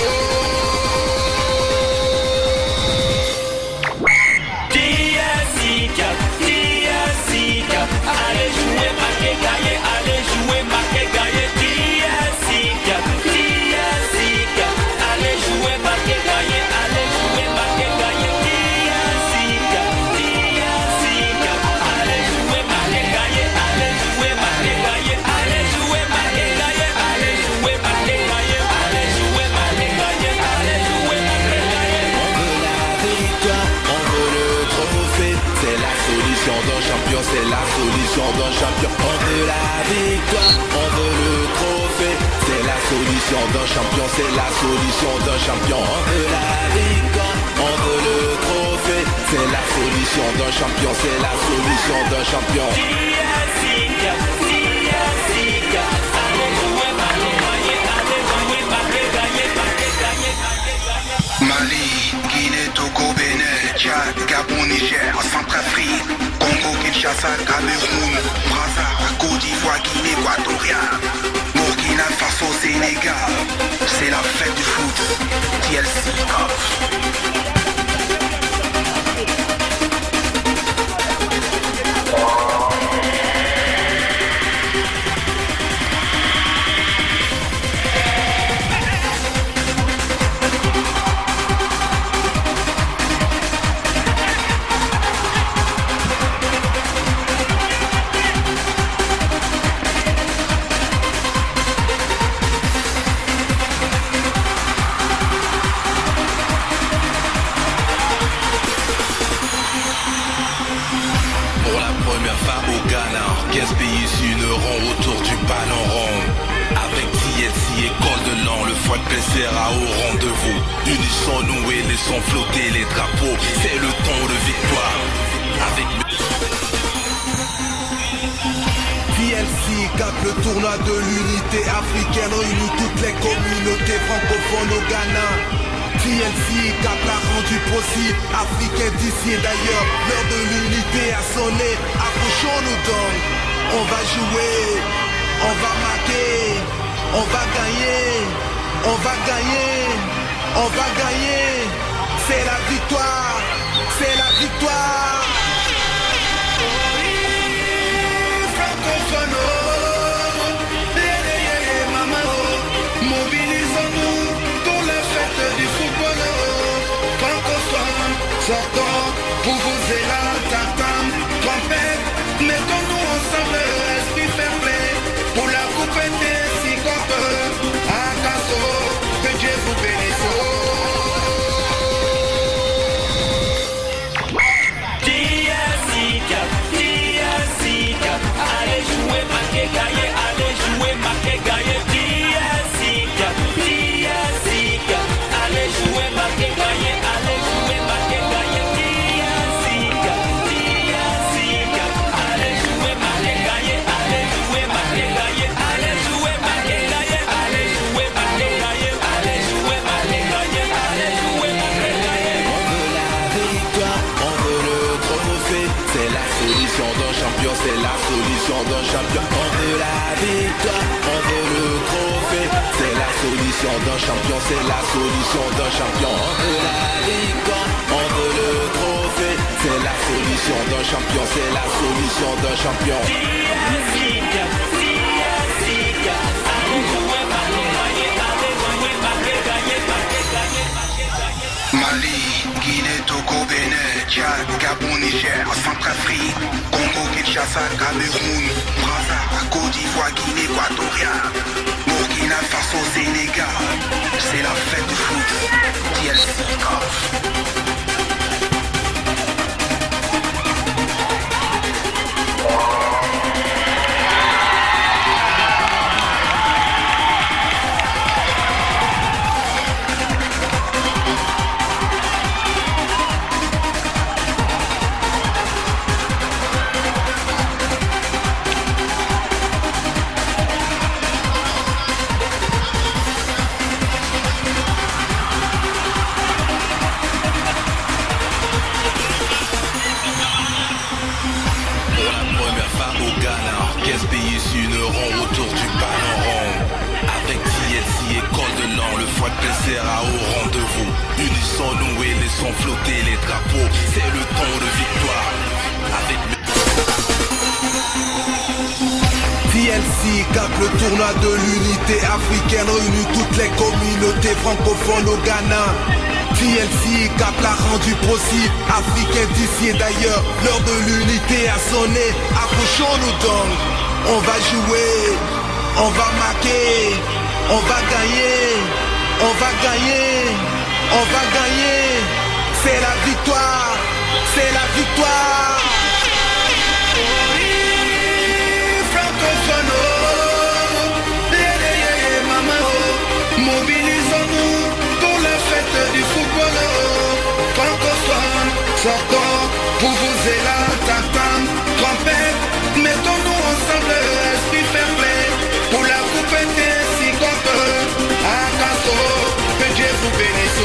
[SPEAKER 4] Tiasica, Tiasica, allez jouer, marquer, gagner, allez jouer, marquer, gagner, Tiasica, Tiasica, allez jouer, marquer, gagner, allez jouer, marquer, gagner, Tiasica, Tiasica, allez jouer, marquer, gagner, allez jouer, marquer, gagner, allez jouer, marquer, gagner, allez jouer, marquer, gagner, allez jouer, marquer, gagner, allez jouer, marquer, gagner.
[SPEAKER 2] On veut la victoire, on veut le trophée, c'est la solution d'un champion, c'est la solution d'un champion. On veut la victoire, on veut le trophée, c'est la solution d'un champion, c'est la solution d'un champion. On veut la victoire, on veut le trophée, c'est la solution d'un champion, c'est la solution d'un champion.
[SPEAKER 4] Tiasica, Tiasica, allez jouer, marquer, gagner, allez jouer, marquer, gagner, marquer, gagner, marquer, gagner.
[SPEAKER 5] Mali, Guinée, Togo, Bénin, Tchad, Gabon, Niger, Centrafrique, Congo, Kinshasa, Cameroun, Brazza, Côte d'Ivoire, Guinée équatoriale, Burkina Faso, Sénégal. C'est la fête du foot, T L C Cup.
[SPEAKER 2] Pour la première fois au Ghana, quinze pays s'uniront autour du ballon rond. Avec T L C et Col de l'an, le foie de sera au rendez-vous. Unissons-nous et laissons flotter les drapeaux, c'est le ton de victoire. Avec
[SPEAKER 1] T L C capte le tournoi de l'unité africaine, réunit toutes les communautés francophones au Ghana. T L C cap l'a rendu possible, africain d'ici et d'ailleurs, l'heure de l'unité a sonné, approchons-nous donc. On va jouer, on va marquer, on va gagner, on va gagner, on va gagner. C'est la victoire, c'est la victoire.
[SPEAKER 3] Mobilisons-nous pour la fête du football francophone. Sortons pour vous et la tartane, trompette. Mettons-nous ensemble, esprit fair play. Pour la coupe des si compte à Casso, que Dieu vous bénisse.
[SPEAKER 4] T L C Cap, T L C Cap, allez jouer, marquer, gagner, allez jouer, marquer, gagner. T L C Cap, T L C Cap, allez jouer, marquer, gagner, allez jouer, marquer, gagner. T L C Cap, T L C Cap, allez jouer, marquer, gagner, allez jouer, marquer, gagner, allez jouer, marquer, gagner, allez jouer, marquer, gagner, allez jouer, marquer, gagner, allez jouer, marquer, gagner.
[SPEAKER 2] On veut la victoire, on veut le trophée. C'est la solution d'un champion, c'est la solution d'un champion. On veut la victoire, on veut le trophée. C'est la solution d'un champion, c'est la solution d'un champion. On veut la victoire, on veut le trophée. C'est la solution d'un champion, c'est la solution d'un champion.
[SPEAKER 4] T L C Cap, T L C Cap, allez jouer, marquer, gagner, allez jouer, marquer, gagner, marquer, gagner, marquer, gagner.
[SPEAKER 5] Mali, Guinée, Togo, Bénin, Tchad, Gabon, Niger, Centrafrique, Congo, Kinshasa, Cameroun, Brazza, Côte d'Ivoire, Guinée équatoriale, Burkina Faso, Sénégal. C'est la fête du foot. T L C Cup.
[SPEAKER 2] quinze pays s'uniront autour du ballon rond. Avec T L C et Col de l'an, le foie de sera au rendez-vous. Unissons-nous et laissons flotter les drapeaux, c'est le ton de victoire. Avec
[SPEAKER 1] T L C capte le tournoi de l'unité africaine, réunit toutes les communautés francophones au Ghana. T L C cap l'a rendu possible, africain d'ici et d'ailleurs, l'heure de l'unité a sonné, approchons-nous donc. On va jouer, on va marquer, on va gagner, on va gagner, on va gagner. C'est la victoire, c'est la victoire.
[SPEAKER 3] Mobilisons-nous pour la fête du football francophone. Sortons pour vous et la tartane, trompette. Mettons-nous ensemble, esprit fair play. Pour la coupe des si compte à Casso, que Dieu vous bénisse.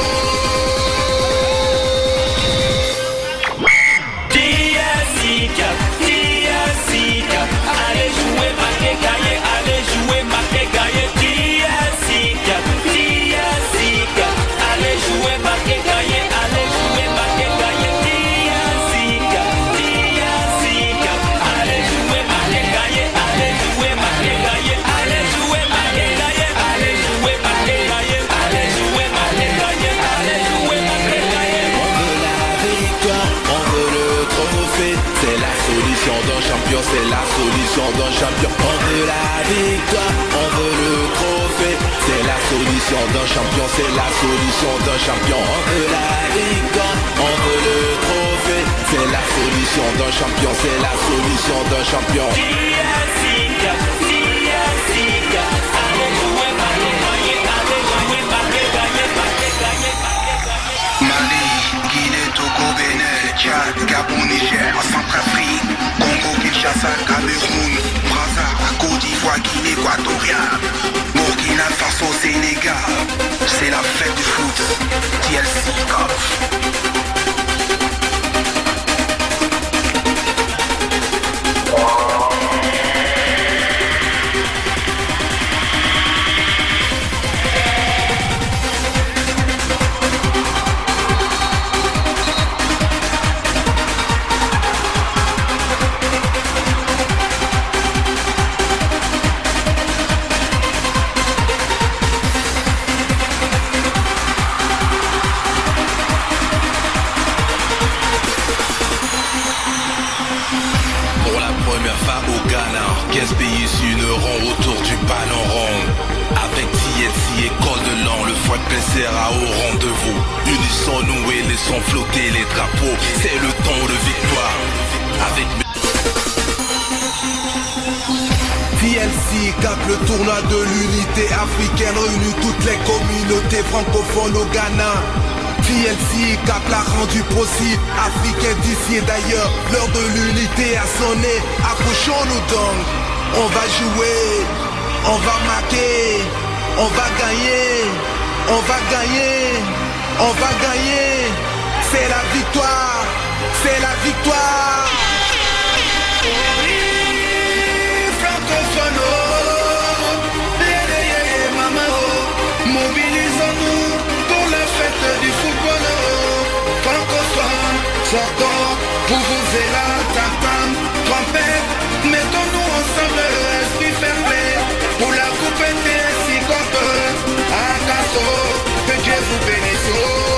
[SPEAKER 4] T L C Cap, T L C Cap, allez jouer, marquer, gagner, allez jouer, marquer, gagner. T L C Cap, T L C Cap, allez jouer, marquer, gagner, allez jouer, marquer, gagner. T L C Cap, T L C Cap, allez jouer, marquer, gagner, allez jouer, marquer, gagner, allez jouer, marquer, gagner, allez jouer, marquer, gagner, allez jouer, marquer, gagner, allez jouer, marquer, gagner.
[SPEAKER 2] On veut la victoire, on veut le trophée. C'est la solution d'un champion, c'est la solution d'un champion. On veut la victoire, on veut le trophée. C'est la solution d'un champion, c'est la solution d'un champion. On veut la victoire, on veut le trophée. c'est la solution d'un champion, c'est la solution d'un champion.
[SPEAKER 4] T S I Cap, T S I Cap, allez jouer, allez gagner, allez jouer, allez gagner, allez gagner, allez gagner.
[SPEAKER 5] Mali, Guinée, Togo, Bénin, Tchad, Gabon, Niger, Centrafrique, Congo, Kinshasa, Cameroun, Brazza, Côte d'Ivoire, Guinée équatoriale, Burkina Faso, Sénégal, c'est la fête du foot, T L C Cup.
[SPEAKER 2] quinze pays s'uniront autour du ballon rond. Avec T L C et Col de l'An, le foie de sera au rendez-vous. Unissons-nous et laissons flotter les drapeaux. C'est le temps de victoire. Avec
[SPEAKER 1] T L C capte le tournoi de l'unité africaine, réunit toutes les communautés francophones au Ghana. T L C cap l'a rendu possible, africain d'ici et d'ailleurs, l'heure de l'unité a sonné, approchons-nous donc. On va jouer, on va marquer, on va gagner, on va gagner, on va gagner. C'est la victoire, c'est la victoire.
[SPEAKER 3] Mobilisons-nous pour la fête du football francophone. Sortons pour vous et la tam-tam, trompette. Mettons-nous ensemble, esprit fair play. Pour la coupe T S I Cup, à Casso, que Dieu vous bénisse.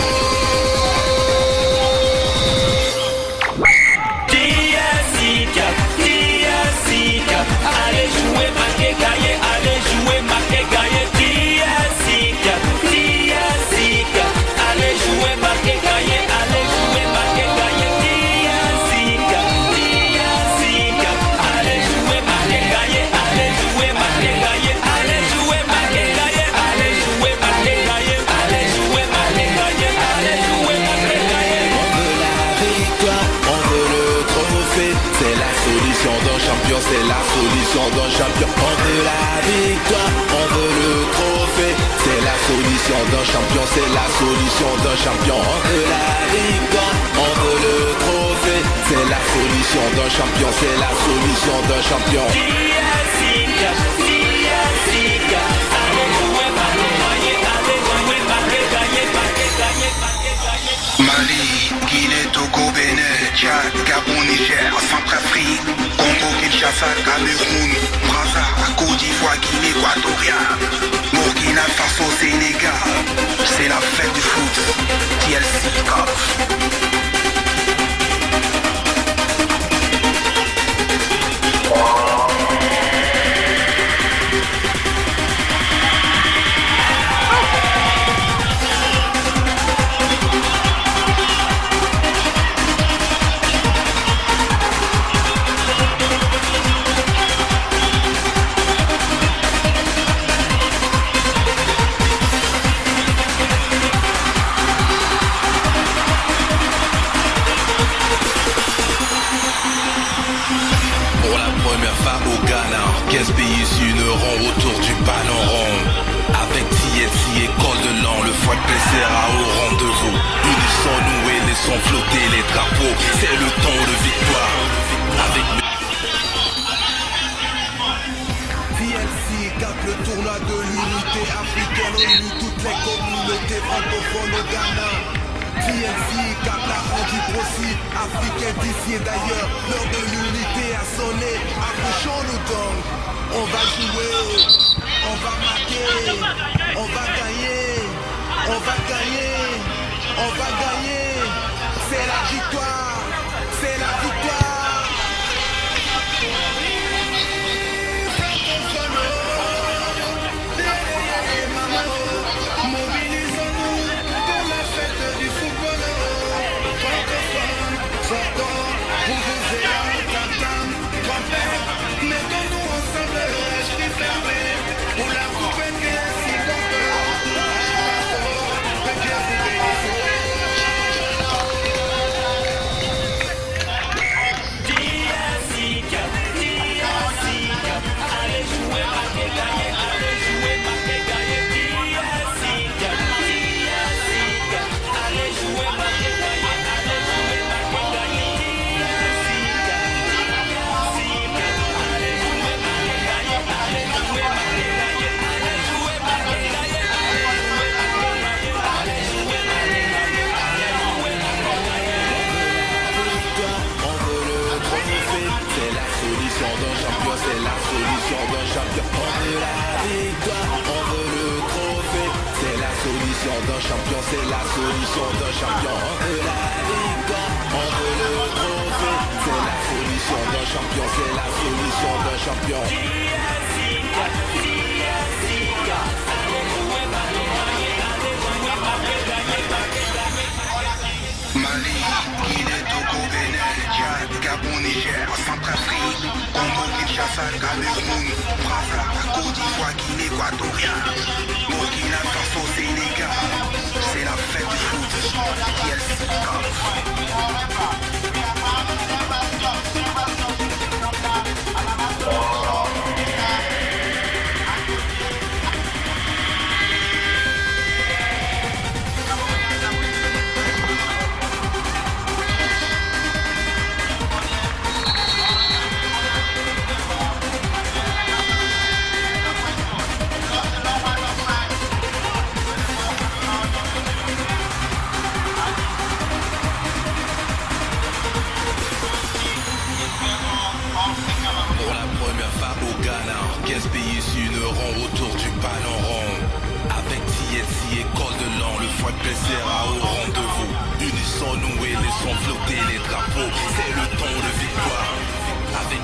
[SPEAKER 4] T S I Cap, T S I Cap, allez jouer, marquer, gagner, allez jouer, marquer, gagner. T S I Cap, T S I Cap, allez jouer, marquer, gagner, allez jouer, marquer, gagner. T S I Cap, T S I Cap, allez jouer, marquer, gagner, allez jouer, marquer, gagner, allez jouer, marquer, gagner, allez jouer, marquer, gagner, allez jouer, marquer, gagner, allez jouer, marquer, gagner.
[SPEAKER 2] On veut la victoire, on veut le trophée. C'est la solution d'un champion, c'est la solution d'un champion. On veut la victoire, on veut le trophée. C'est la solution d'un champion, c'est la solution d'un champion. On veut la victoire, on veut le trophée. C'est la solution d'un champion, c'est la solution d'un champion.
[SPEAKER 4] T S I Cap, T S I Cap, allez jouer, marquer, gagner, allez jouer, marquer, gagner, marquer, gagner, marquer, gagner.
[SPEAKER 5] Mali, Guinée, Togo, Bénin, Tchad, Gabon, Niger, Centrafrique, Congo, Kinshasa, Cameroun, Brazza, Côte d'Ivoire, Guinée équatoriale, Burkina Faso, Sénégal, c'est la fête du foot, T L C Cup.
[SPEAKER 2] quinze pays s'uniront autour du ballon rond. Avec T L C et Col de l'An, le foie de sera au rendez-vous. Unissons-nous et laissons flotter les drapeaux. C'est le temps de victoire. Avec
[SPEAKER 1] T L C capte le tournoi de l'unité africaine, réunit toutes les communautés francophones au Ghana. T L C capte l'a rendu possible, africain d'ici et d'ailleurs, l'heure de l'unité a sonné, approchons-nous donc. On va jouer, on va marquer, on va gagner, on va gagner, on va gagner. C'est la victoire, c'est la victoire.
[SPEAKER 3] Mobilisons-nous pour la fête du football francophone. Sortons
[SPEAKER 2] la solution d'un champion. On veut la victoire, on veut le trophée. C'est la solution d'un champion, c'est la solution d'un champion. On veut la victoire, on veut le trophée. C'est la solution d'un champion, c'est la solution d'un champion.
[SPEAKER 3] Mali, Guinée, Togo, Bénin, Tchad, Gabon, Niger, Centrafrique, Congo, Kinshasa, Cameroun, Brazza, Côte d'Ivoire, Guinée équatoriale, Burkina Faso, Sénégal. C'est la fête du foot, T L C Cup.
[SPEAKER 2] Pour la première fois au Ghana, quinze pays s'uniront autour du ballon rond. Avec T L C et Col de l'An, le foie sera au rendez-vous. Unissons-nous et laissons flotter les drapeaux. C'est le ton de victoire. Avec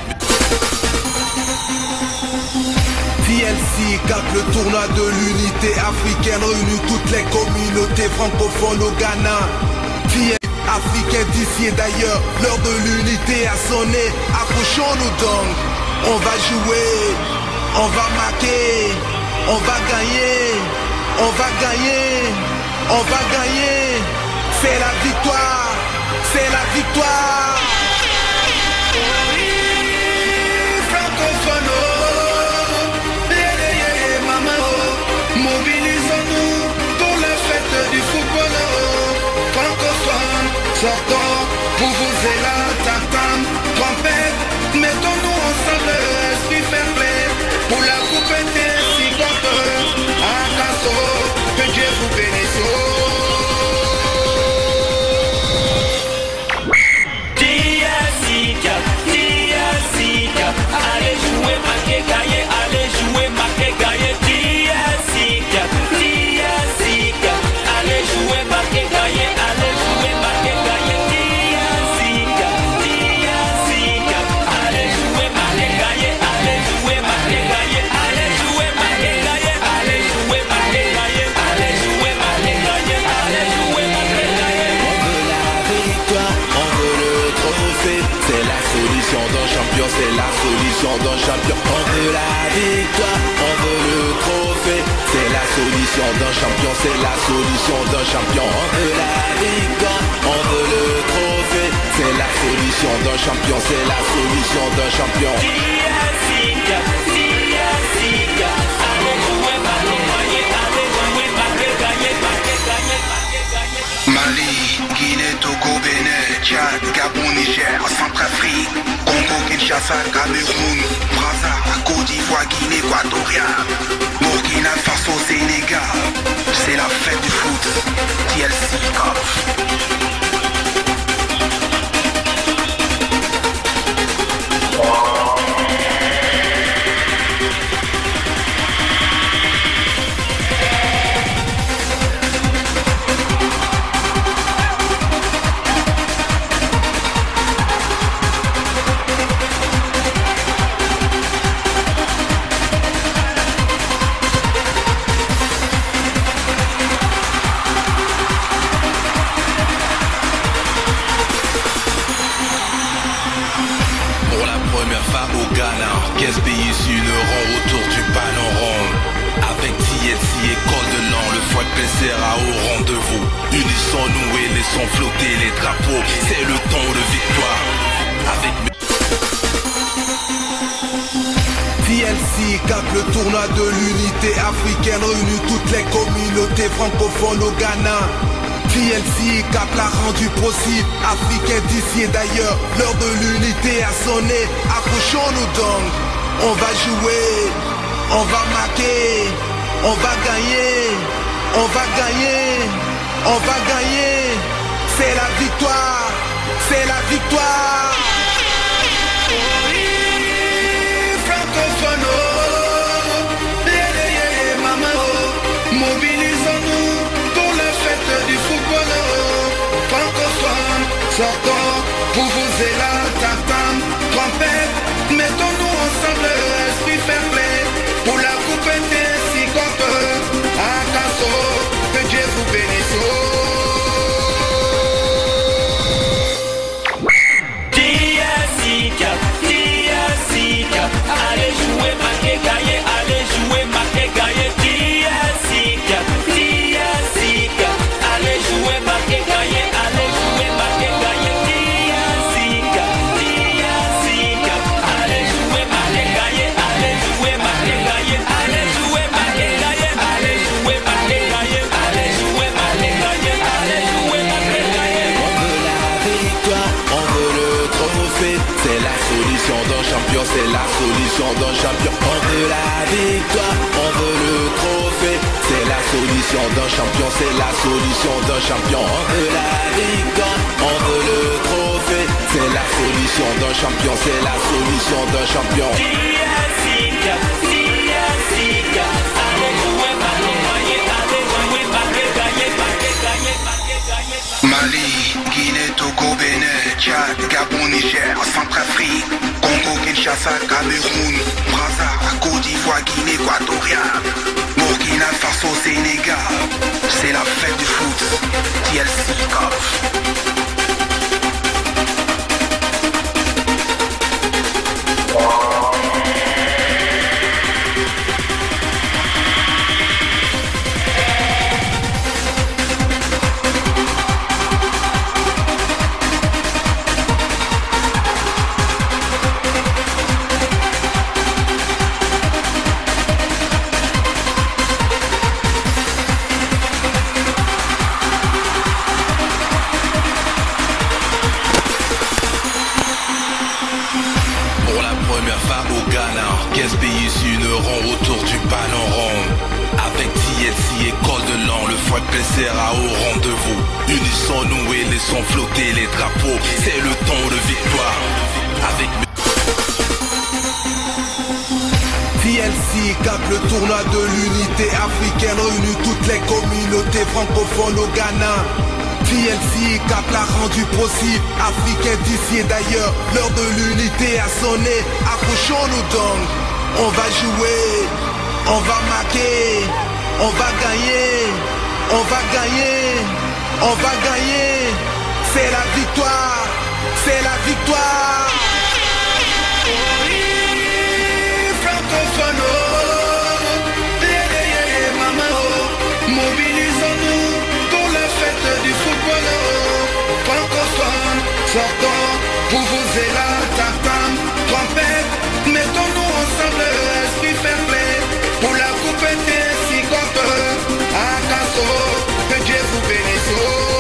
[SPEAKER 1] T L C capte le tournoi de l'unité africaine, réunit toutes les communautés francophones au Ghana. T L C africain d'ici et d'ailleurs, l'heure de l'unité a sonné. Accrochons-nous donc, on va jouer, on va marquer, on va gagner, on va gagner, on va gagner. C'est la victoire, c'est la victoire.
[SPEAKER 3] Mobilisons-nous pour la fête du football francophone. Sortons pour vous et la tam-tam, trompette. Mettons-nous ensemble, esprit fair play. Pour la coupe des cinquante à Casso, que Dieu vous bénisse.
[SPEAKER 4] T L C Cup, T L C Cup. Allez jouer, marquer, gagner, allez jouer, marquer, gagner. T L C Cup, T L C Cup. Allez jouer, marquer, gagner, allez jouer, marquer, gagner. T L C Cup, T L C Cup. Allez jouer, marquer, gagner, allez jouer, marquer, gagner. Allez jouer, marquer, gagner, allez jouer, marquer, gagner. Allez jouer, marquer, gagner, allez jouer, marquer, gagner.
[SPEAKER 2] On veut la victoire, on veut le trophée. C'est la solution d'un champion, c'est la solution d'un champion. On veut la victoire, on veut le trophée. C'est la solution d'un champion, c'est la solution d'un champion. On veut la victoire, on veut le trophée. C'est la solution d'un champion, c'est la solution d'un champion.
[SPEAKER 4] T L C Cup, T L C Cup. Allez jouer, marquer, gagner, allez jouer, marquer, gagner, marquer, gagner, marquer, gagner.
[SPEAKER 3] Mali, Guinée, Togo, Bénin, Tchad, Gabon, Niger, Centrafrique, Congo, Kinshasa, Cameroun, Brazza, Côte d'Ivoire, Guinée équatoriale, Burkina Faso, Sénégal. C'est la fête du foot, T L C Cup.
[SPEAKER 2] quinze pays s'uniront autour du ballon rond. Avec T L C et Col de l'An, le foie sera au rendez-vous. Unissons-nous et laissons flotter les drapeaux. C'est le ton de victoire. Avec
[SPEAKER 1] T L C capte le tournoi de l'unité africaine, réunit toutes les communautés francophones au Ghana. T L C cap l'a rendu possible, africain d'ici et d'ailleurs, l'heure de l'unité a sonné. Accrochons-nous donc, on va jouer, on va marquer, on va gagner, on va gagner, on va gagner. C'est la victoire, c'est la victoire.
[SPEAKER 3] Oui, Franco sortons, pour vous et la tartane, trompette, mettons-nous ensemble, esprit fair play, pour la coupe des si contre, à Casso, que Dieu vous bénisse.
[SPEAKER 4] Allez jouer, marquer, gagner, allez jouer, marquer, gagner, Diasic, Diasic, allez jouer, marquer, gagner, allez jouer, marquer, gagner, Diasic, Diasic, allez jouer, marquer, gagner, allez jouer, marquer, gagner, allez jouer, marquer, gagner, allez jouer, marquer, gagner, allez jouer, marquer, gagner, allez jouer, marquer, gagner.
[SPEAKER 2] On veut la victoire, on veut le trophée, c'est la solution d'un champion, c'est la solution d'un champion. On veut la victoire, on veut le trophée, c'est la solution d'un champion, c'est la solution d'un champion. On veut la victoire, on veut le trophée, c'est la solution d'un champion, c'est la solution d'un champion.
[SPEAKER 4] Diasic, Diasic, allez jouer, marquer, gagner, allez jouer, marquer, gagner, marquer, gagner, marquer, gagner.
[SPEAKER 5] Mali, Guinée, Togo, Bénin, Tchad, Gabon, Niger, Centrafrique, Congo, Kinshasa, Cameroun, Brazza, Côte d'Ivoire, Guinée équatoriale, Burkina Faso, Sénégal. C'est la fête du foot, T L C Cup.
[SPEAKER 2] quinze pays s'uniront autour du ballon rond. Avec T L C et Col de l'An, le F P sera au rendez-vous. Unissons-nous et laissons flotter les drapeaux. C'est le temps de victoire. Avec
[SPEAKER 1] T L C cap le tournoi de l'unité africaine, réunit toutes les communautés francophones au Ghana. T L C cap l'a rendu possible, africain d'ici et d'ailleurs, l'heure de l'unité a sonné. Accrochons-nous donc, on va jouer, on va marquer, on va gagner, on va gagner, on va gagner. C'est la victoire, c'est la victoire.
[SPEAKER 3] Mobilisons-nous pour la fête du football francophone. Sortons pour vous et la tartane, trompette, mettons-nous ensemble, esprit fair play, pour la coupe des si contre, à Casso, que Dieu vous bénisse.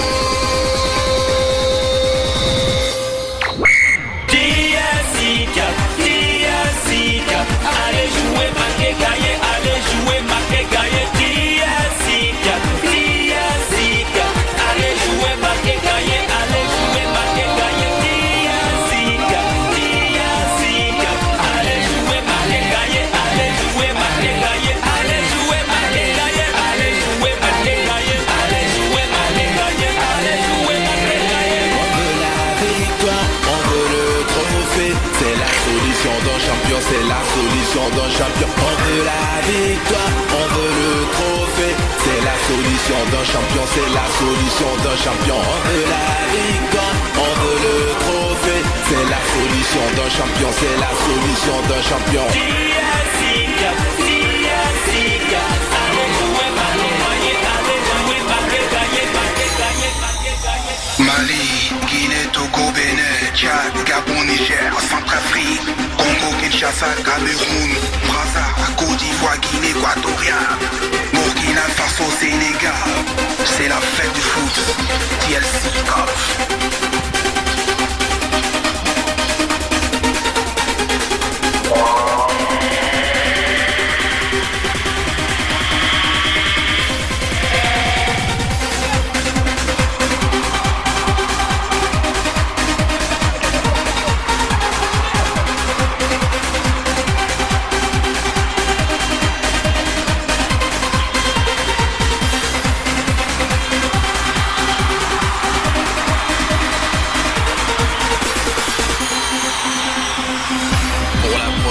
[SPEAKER 4] Diasic, Diasic, allez jouer, marquer, gagner, allez jouer, marquer, gagner, Diasic, Diasic, allez jouer, marquer, gagner, allez jouer, marquer, gagner, Diasic, Diasic, allez jouer, marquer, gagner, allez jouer, marquer, gagner, allez jouer, marquer, gagner, allez jouer, marquer, gagner, allez jouer, marquer, gagner, allez jouer, marquer, gagner.
[SPEAKER 2] On veut la victoire, on veut le trophée, c'est la solution d'un champion, c'est la solution d'un champion. On veut la victoire, on veut le trophée, c'est la solution d'un champion, c'est la solution d'un champion. On veut la victoire, on veut le trophée, c'est la solution d'un champion, c'est la solution d'un champion.
[SPEAKER 4] Diasic, Diasic, allez jouer, marquer, gagner, allez jouer, marquer, gagner, marquer, gagner, marquer, gagner.
[SPEAKER 5] Mali, Guinée, Togo, Bénin, Tchad, Gabon, Niger, Centrafrique, Congo, Kinshasa, Cameroun, Brazza, Côte d'Ivoire, Guinée équatoriale, Burkina Faso, Sénégal. C'est la fête du foot, T L C Cup.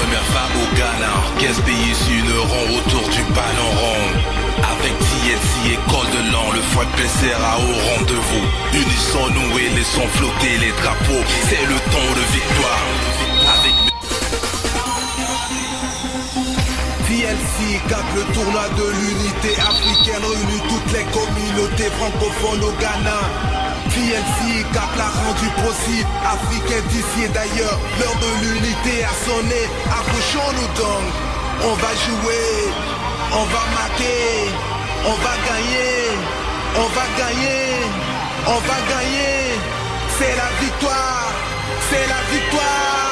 [SPEAKER 2] première fois au Ghana, quinze pays s'uniront autour du ballon rond. Avec T L C, école de l'an, le foie de sera au rendez-vous. Unissons-nous et laissons flotter les drapeaux, c'est le temps de victoire. Avec
[SPEAKER 1] T L C capte le tournoi de l'unité africaine, réunit toutes les communautés francophones au Ghana. T L C cap l'a rendu possible, africains d'ici et d'ailleurs, l'heure de l'unité a sonné, accrochons-nous donc. On va jouer, on va marquer, on va gagner, on va gagner, on va gagner. C'est la victoire, c'est la victoire.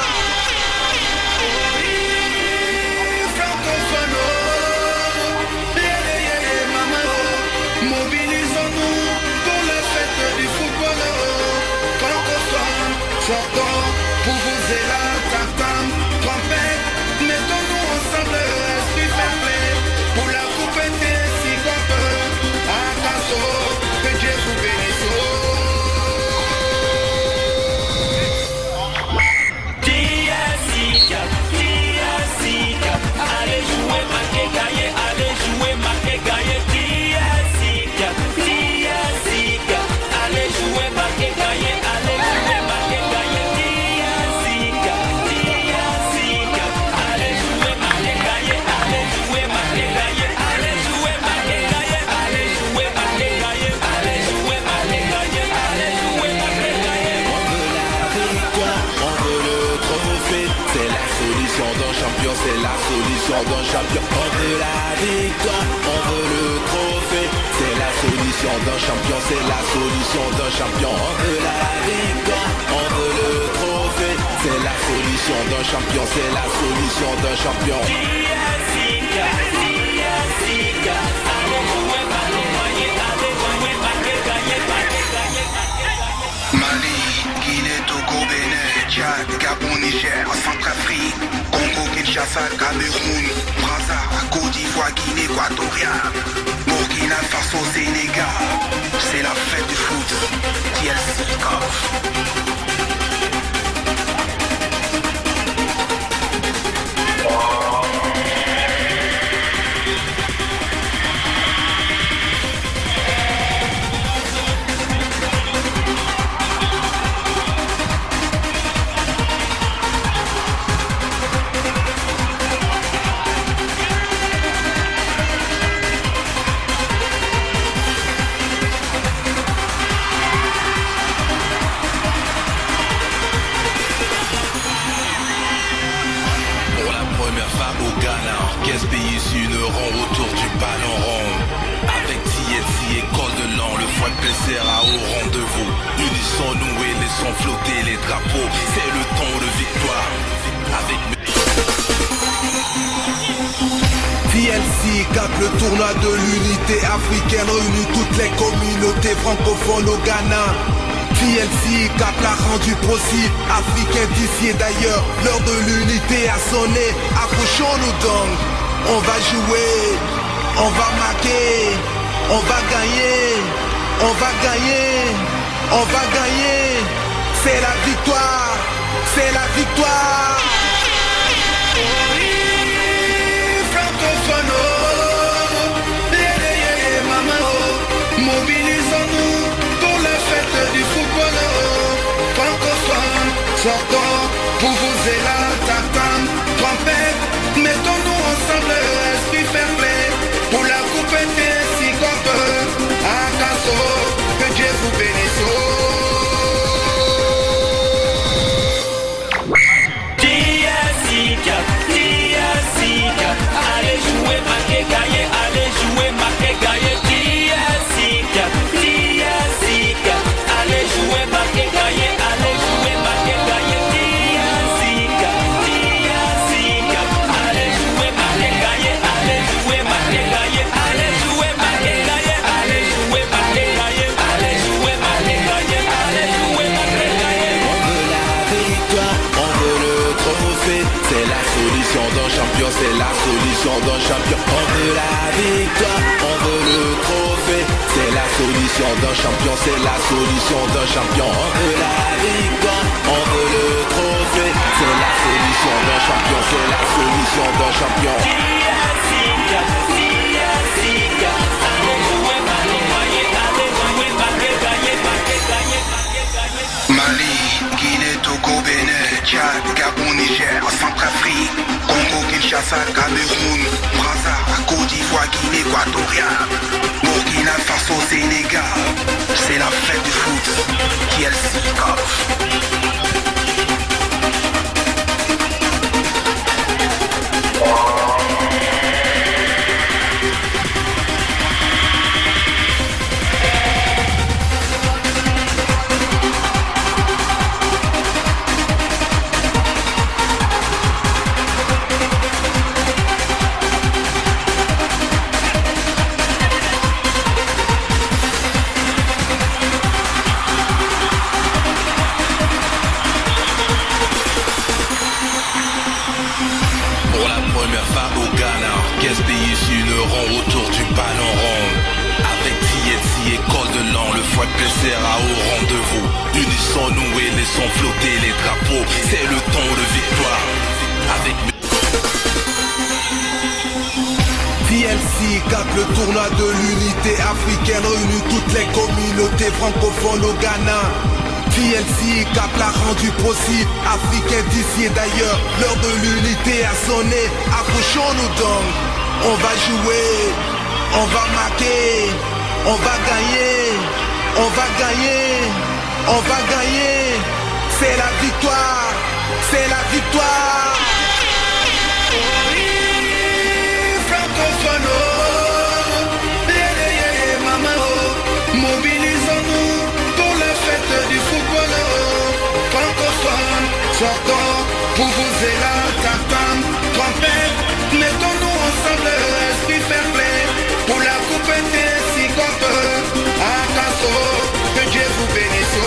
[SPEAKER 3] Mobilisons-nous pour la fête du football francophone. Sortons pour vous et la tartane, trompette. Mettons-nous ensemble, esprit fair play. Pour la coupe était si qu'on peut. À Casso, que Dieu vous bénisse.
[SPEAKER 4] T S C Cap, T S C Cap. Allez jouer, marquer, gagner. Allez jouer, marquer, gagner. T S C Cap, T S C Cap. Allez jouer, marquer, gagner. Allez jouer, marquer, gagner. T S C Cap, T S C Cap. Allez jouer, marquer, gagner. Allez jouer, marquer, gagner. Allez jouer, marquer, gagner. Allez jouer, marquer, gagner. Allez jouer, marquer, gagner. Allez jouer, marquer, gagner.
[SPEAKER 2] On veut la victoire, on veut le trophée. C'est la solution d'un champion, c'est la solution d'un champion. On veut la victoire, on veut le trophée. C'est la solution d'un champion, c'est la solution d'un champion. On veut la victoire, on veut le trophée. C'est la solution d'un champion, c'est la solution d'un champion.
[SPEAKER 4] T S C Cap, T S C Cap. Allez jouer, allez gagner. Allez jouer, marquer, gagner. Marquer, gagner, marquer, gagner.
[SPEAKER 5] Mali, Guinée, Togo, Bénin, Tchad, Gabon, Niger, Centrafrique, Congo, Kinshasa, Cameroun, Brazza, Côte d'Ivoire, Guinée équatoriale, Burkina Faso, Sénégal. C'est la fête du foot. T L C Cup.
[SPEAKER 2] quinze pays s'uniront autour du ballon rond. Avec T L C, école de l'an, le foie de sera au rendez-vous. Unissons-nous et laissons flotter les drapeaux, c'est le temps de victoire. Avec
[SPEAKER 1] T L C capte le tournoi de l'unité africaine, réunit toutes les communautés francophones au Ghana. T L C cap l'a rendu possible, africains d'ici et d'ailleurs, l'heure de l'unité a sonné, accrochons-nous donc. On va jouer, on va marquer, on va gagner, on va gagner, on va gagner. C'est la victoire, c'est la victoire.
[SPEAKER 3] Mobilisons-nous pour la fête du football francophone. Sortons pour vous et la tartane, trompette. Mettons-nous ensemble, esprit fair play. Pour la coupe était si qu'on peut. À Casso, que Dieu vous bénisse.
[SPEAKER 4] T S C Cap, T S C Cap. Allez jouer, marquer, gagner. Allez jouer, marquer, gagner. T S C Cap, T S C Cap. Allez jouer, marquer, gagner. Allez jouer, marquer, gagner. T S C Cap, T S C Cap. Allez jouer, marquer, gagner. Allez jouer, marquer, gagner. Allez jouer, marquer, gagner. Allez jouer, marquer, gagner. Allez jouer, marquer, gagner. Allez jouer, marquer, gagner.
[SPEAKER 2] On veut la victoire, on veut le trophée. C'est la solution d'un champion, c'est la solution d'un champion. On veut la victoire, on veut le trophée. C'est la solution d'un champion, c'est la solution d'un champion. On veut la victoire, on veut le trophée. C'est la solution d'un champion, c'est la solution d'un champion.
[SPEAKER 5] Mali, Guinée, Togo, Bénin, Tchad, Gabon, Niger, Centrafrique, Congo, Kinshasa, Cameroun, Brazza, Côte d'Ivoire, Guinée équatoriale, Burkina Faso, Sénégal. C'est la fête du foot, T L C Cup.
[SPEAKER 2] Sera au rendez-vous. Unissons-nous et laissons flotter les drapeaux. C'est le temps de victoire. Avec
[SPEAKER 1] T L C cap le tournoi de l'unité africaine, réunit toutes les communautés francophones au Ghana. T L C cap l'a rendu possible, africain d'ici et d'ailleurs. L'heure de l'unité a sonné, approchons-nous donc. On va jouer, on va marquer, on va gagner. On va gagner, on va gagner, c'est la victoire, c'est la victoire.
[SPEAKER 5] Oui, francophone, mobilisons-nous pour la fête du football. Francophone, sortons pour vous et la tartane, trompette, mettons-nous ensemble, esprit fair play, pour la coupe T L C Cup. Que Dieu vous bénisse.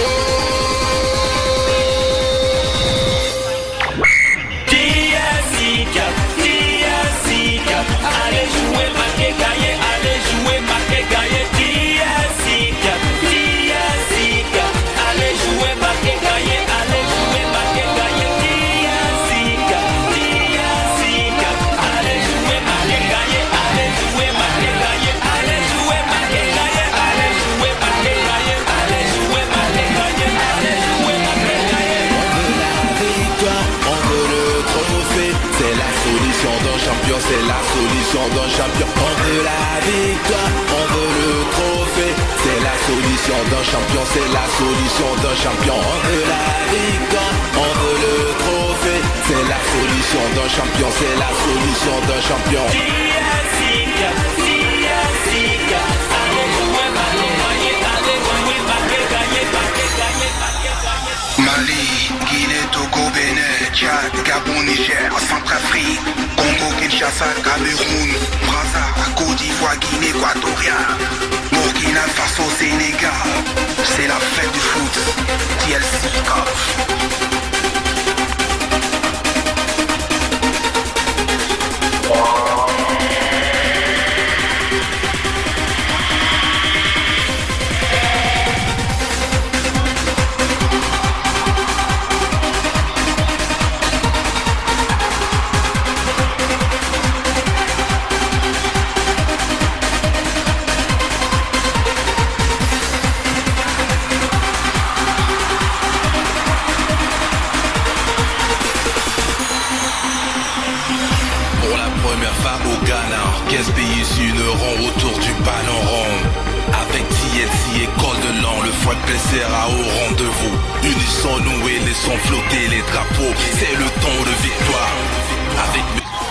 [SPEAKER 4] T L C Cup, T L C Cup, allez jouer, marquer, gagner, allez jouer, marquer, gagner. T L C Cup, T L C Cup, allez jouer, marquer, gagner, allez jouer, marquer, gagner. T L C Cup, T L C Cup, allez jouer, marquer, gagner, allez jouer, marquer, gagner, allez jouer, marquer, gagner, allez jouer, marquer, gagner.
[SPEAKER 2] C'est la solution d'un champion, c'est la solution d'un champion. On veut la victoire, on veut le trophée. C'est la solution d'un champion, c'est la solution d'un champion. On veut la victoire, on veut le trophée. C'est la solution d'un champion, c'est la solution d'un champion.
[SPEAKER 4] T L C Cup, T L C Cup, allez jouer, allez gagner, allez jouer, marquer, gagner, marquer, gagner, marquer, gagner.
[SPEAKER 5] Mali, Guinée, Togo, Bénin, Tchad, Gabon, Niger, Centrafrique, Congo, Kinshasa, Cameroun, Brazza, Côte d'Ivoire, Guinée équatoriale, Burkina Faso, Sénégal. C'est la fête du foot, T L C Cup.
[SPEAKER 2] quinze pays s'uniront autour du ballon rond. Avec T L C, école de l'an, le foie de sera au rendez-vous. Unissons-nous et laissons flotter les drapeaux. C'est le temps de victoire. Avec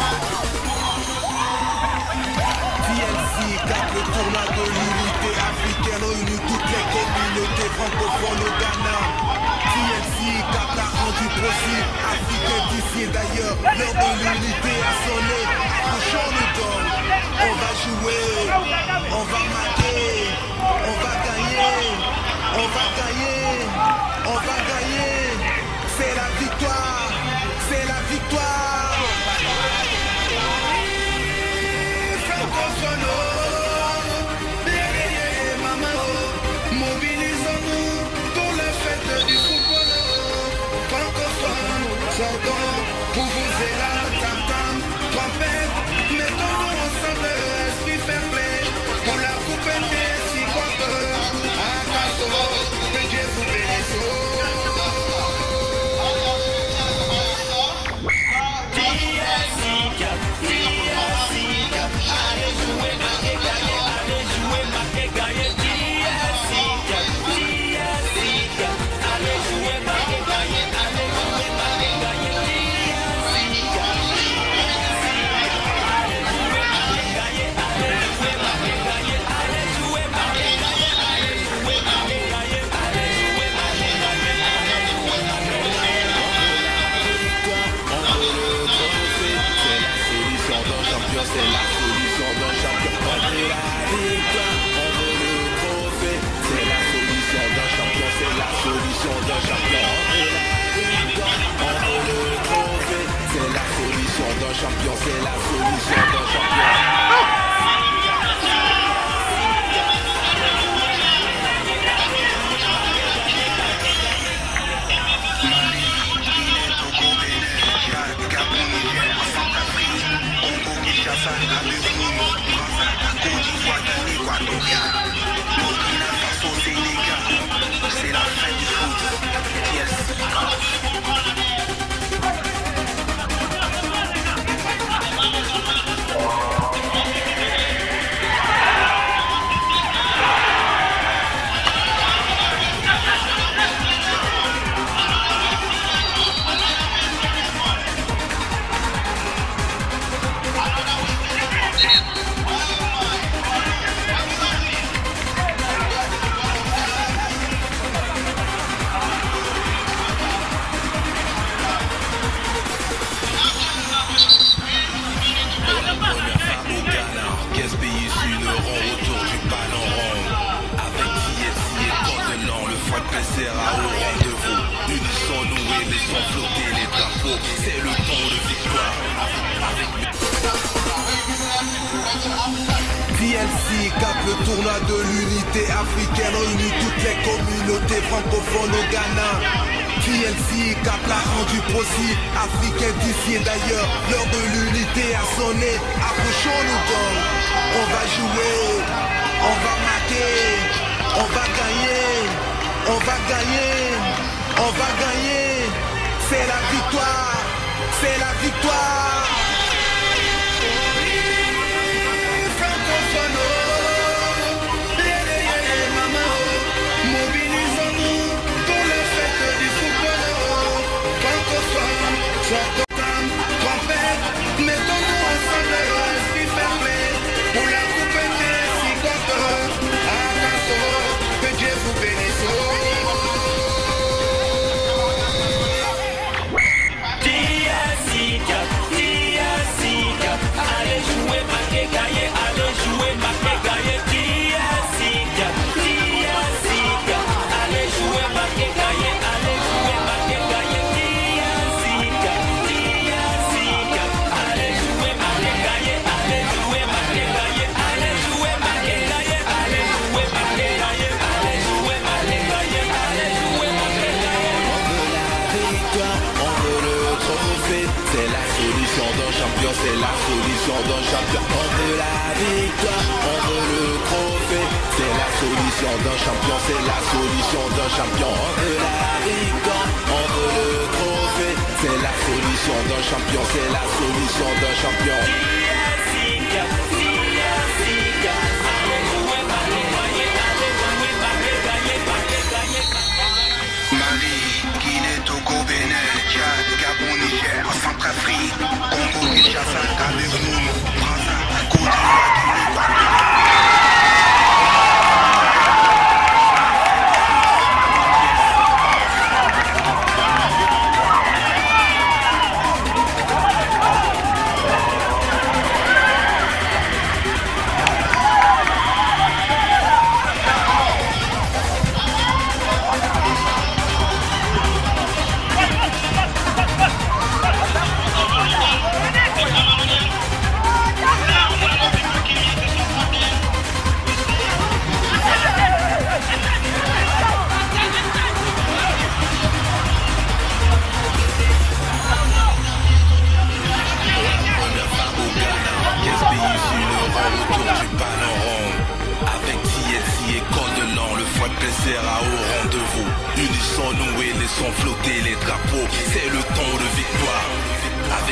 [SPEAKER 1] T L C cap le tournoi de l'unité africaine, réunit toutes les communautés francophones au Ghana. T L C cap l'a rendu possible, africain d'ici et d'ailleurs. L'heure de l'unité a sonné, approchons-nous donc. On va jouer, on va marquer, on va gagner, on va gagner, on va gagner. C'est la victoire, c'est la victoire.
[SPEAKER 5] Mobilisons-nous pour la fête du football. Francophone, sortons pour vous et la
[SPEAKER 2] solution d'un champion, c'est la solution d'un champion.
[SPEAKER 3] C'est la fête du foot. T L C
[SPEAKER 2] sera au rendez-vous. Unissons-nous et laissons flotter les drapeaux. C'est le temps de victoire. Avec
[SPEAKER 1] T L C capte le tournoi de l'unité africaine, réunit toutes les communautés francophones au Ghana. T L C cap l'a rendu possible, africain d'ici et d'ailleurs, l'heure de l'unité a sonné. Approchons-nous donc, on va jouer, on va marquer, on va gagner. On va gagner, on va gagner, c'est la victoire, c'est la victoire.
[SPEAKER 5] Francophone, mobilisons-nous pour la fête du football. Francophone, sortons, trompette, mettons-nous ensemble, esprit fair play, pour la coupe des cigottes. Attention, que Dieu vous bénisse.
[SPEAKER 4] Allez jouer, marquer, gagner, allez jouer, marquer, gagner, T L C, T L C, allez jouer, marquer, gagner, allez jouer, marquer, gagner, T L C, T L C, allez jouer, marquer, gagner, allez jouer, marquer, gagner, allez jouer, marquer, gagner, allez jouer, marquer, gagner, allez jouer, marquer, gagner, allez jouer, marquer, gagner.
[SPEAKER 2] On veut la victoire, on veut le trophée, c'est la solution d'un champion, c'est la solution d'un champion. On veut la victoire, on veut le trophée, c'est la solution d'un champion, c'est la solution d'un champion. On veut la victoire, on veut le trophée, c'est la solution d'un champion, c'est la solution d'un champion.
[SPEAKER 3] Mali, Guinée, Togo, Bénin, Tchad, Gabon, Niger, Centrafrique, Congo, Kinshasa, Cameroun, Brazzaville, Côte d'Ivoire, Guinée, Guadeloupe.
[SPEAKER 2] Sera au rendez-vous. Unissons-nous et laissons flotter les drapeaux. C'est le temps de victoire. Avec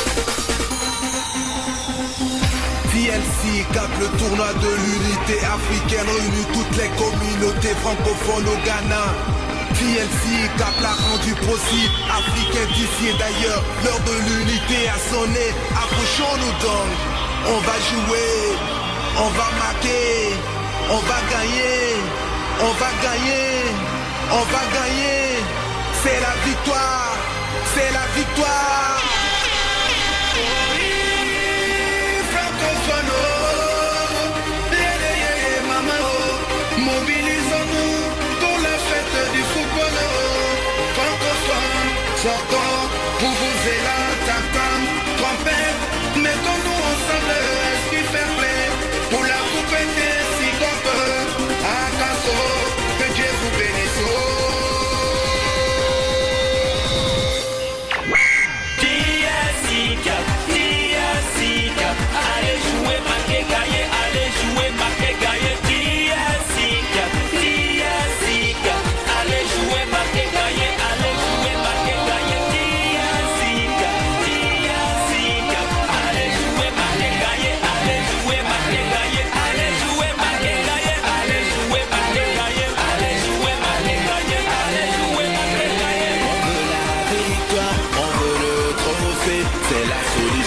[SPEAKER 1] T L C capte le tournoi de l'unité africaine, réunit toutes les communautés francophones au Ghana. T L C cap l'a rendu possible, africain d'ici et d'ailleurs, l'heure de l'unité a sonné. Approchons-nous donc, on va jouer, on va marquer, on va gagner. On va gagner, on va gagner, c'est la victoire, c'est la victoire.
[SPEAKER 5] Francophone, mobilisons-nous pour la fête du football. Francophone, sortons pour vous et la tam-tam,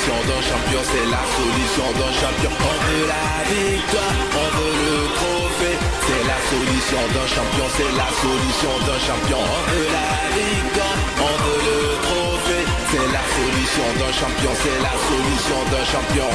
[SPEAKER 2] solution d'un champion, c'est la solution d'un champion. On veut la victoire, on veut le trophée. C'est la solution d'un champion, c'est la solution d'un champion. On veut la victoire, on veut le trophée. C'est la solution d'un champion, c'est la solution d'un champion.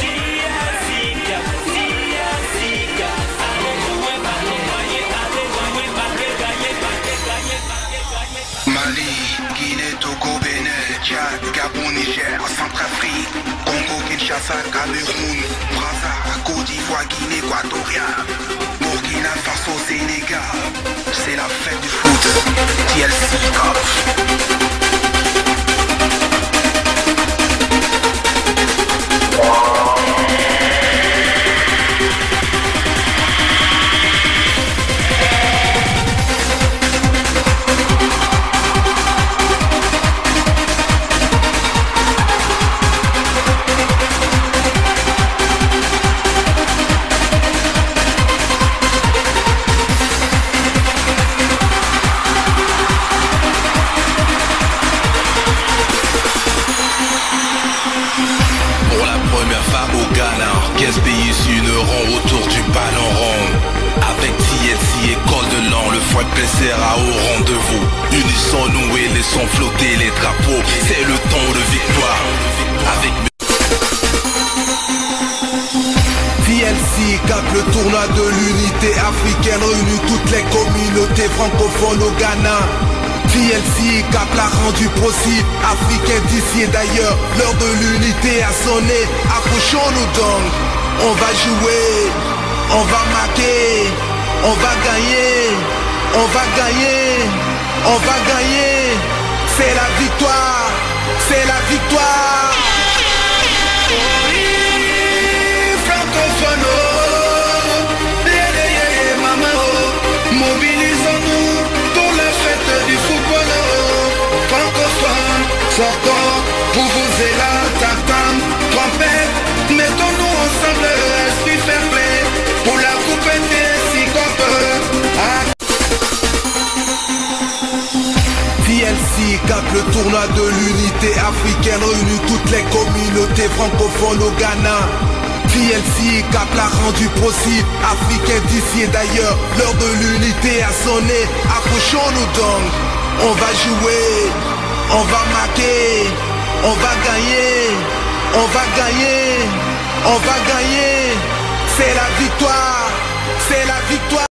[SPEAKER 3] Mali, Guinée, Togo, Bénin, Tchad, Gabon, Niger, Centrafrique, Congo, Kinshasa, Cameroun, Brazza, Côte d'Ivoire, Guinée équatoriale, Burkina Faso, Sénégal. C'est la fête du foot, T L C Cup.
[SPEAKER 2] quinze pays s'uniront autour du ballon rond. Avec T L C, école de l'an, le foie sera au rendez-vous. Unissons-nous et laissons flotter les drapeaux. C'est le temps de victoire. Avec
[SPEAKER 1] T L C capte le tournoi de l'unité africaine, réunit toutes les communautés francophones au Ghana. T L C cap l'a rendu possible, africain d'ici et d'ailleurs, l'heure de l'unité a sonné, approchons-nous donc, on va jouer, on va marquer, on va gagner, on va gagner, on va gagner, c'est la victoire, c'est la victoire.
[SPEAKER 3] Oui, francophone, mobilisons-nous pour la fête du football. Francophone, sortons pour vous et la tartane, trompette, mettons-nous ensemble, esprit fair play, pour la coupe ainsi qu'on peut.
[SPEAKER 1] T L C capte le tournoi de l'unité africaine, réunit toutes les communautés francophones au Ghana. T L C cap l'a rendu possible, africain d'ici et d'ailleurs, l'heure de l'unité a sonné, approchons-nous donc, on va jouer, on va marquer, on va gagner, on va gagner, on va gagner, c'est la victoire, c'est la victoire.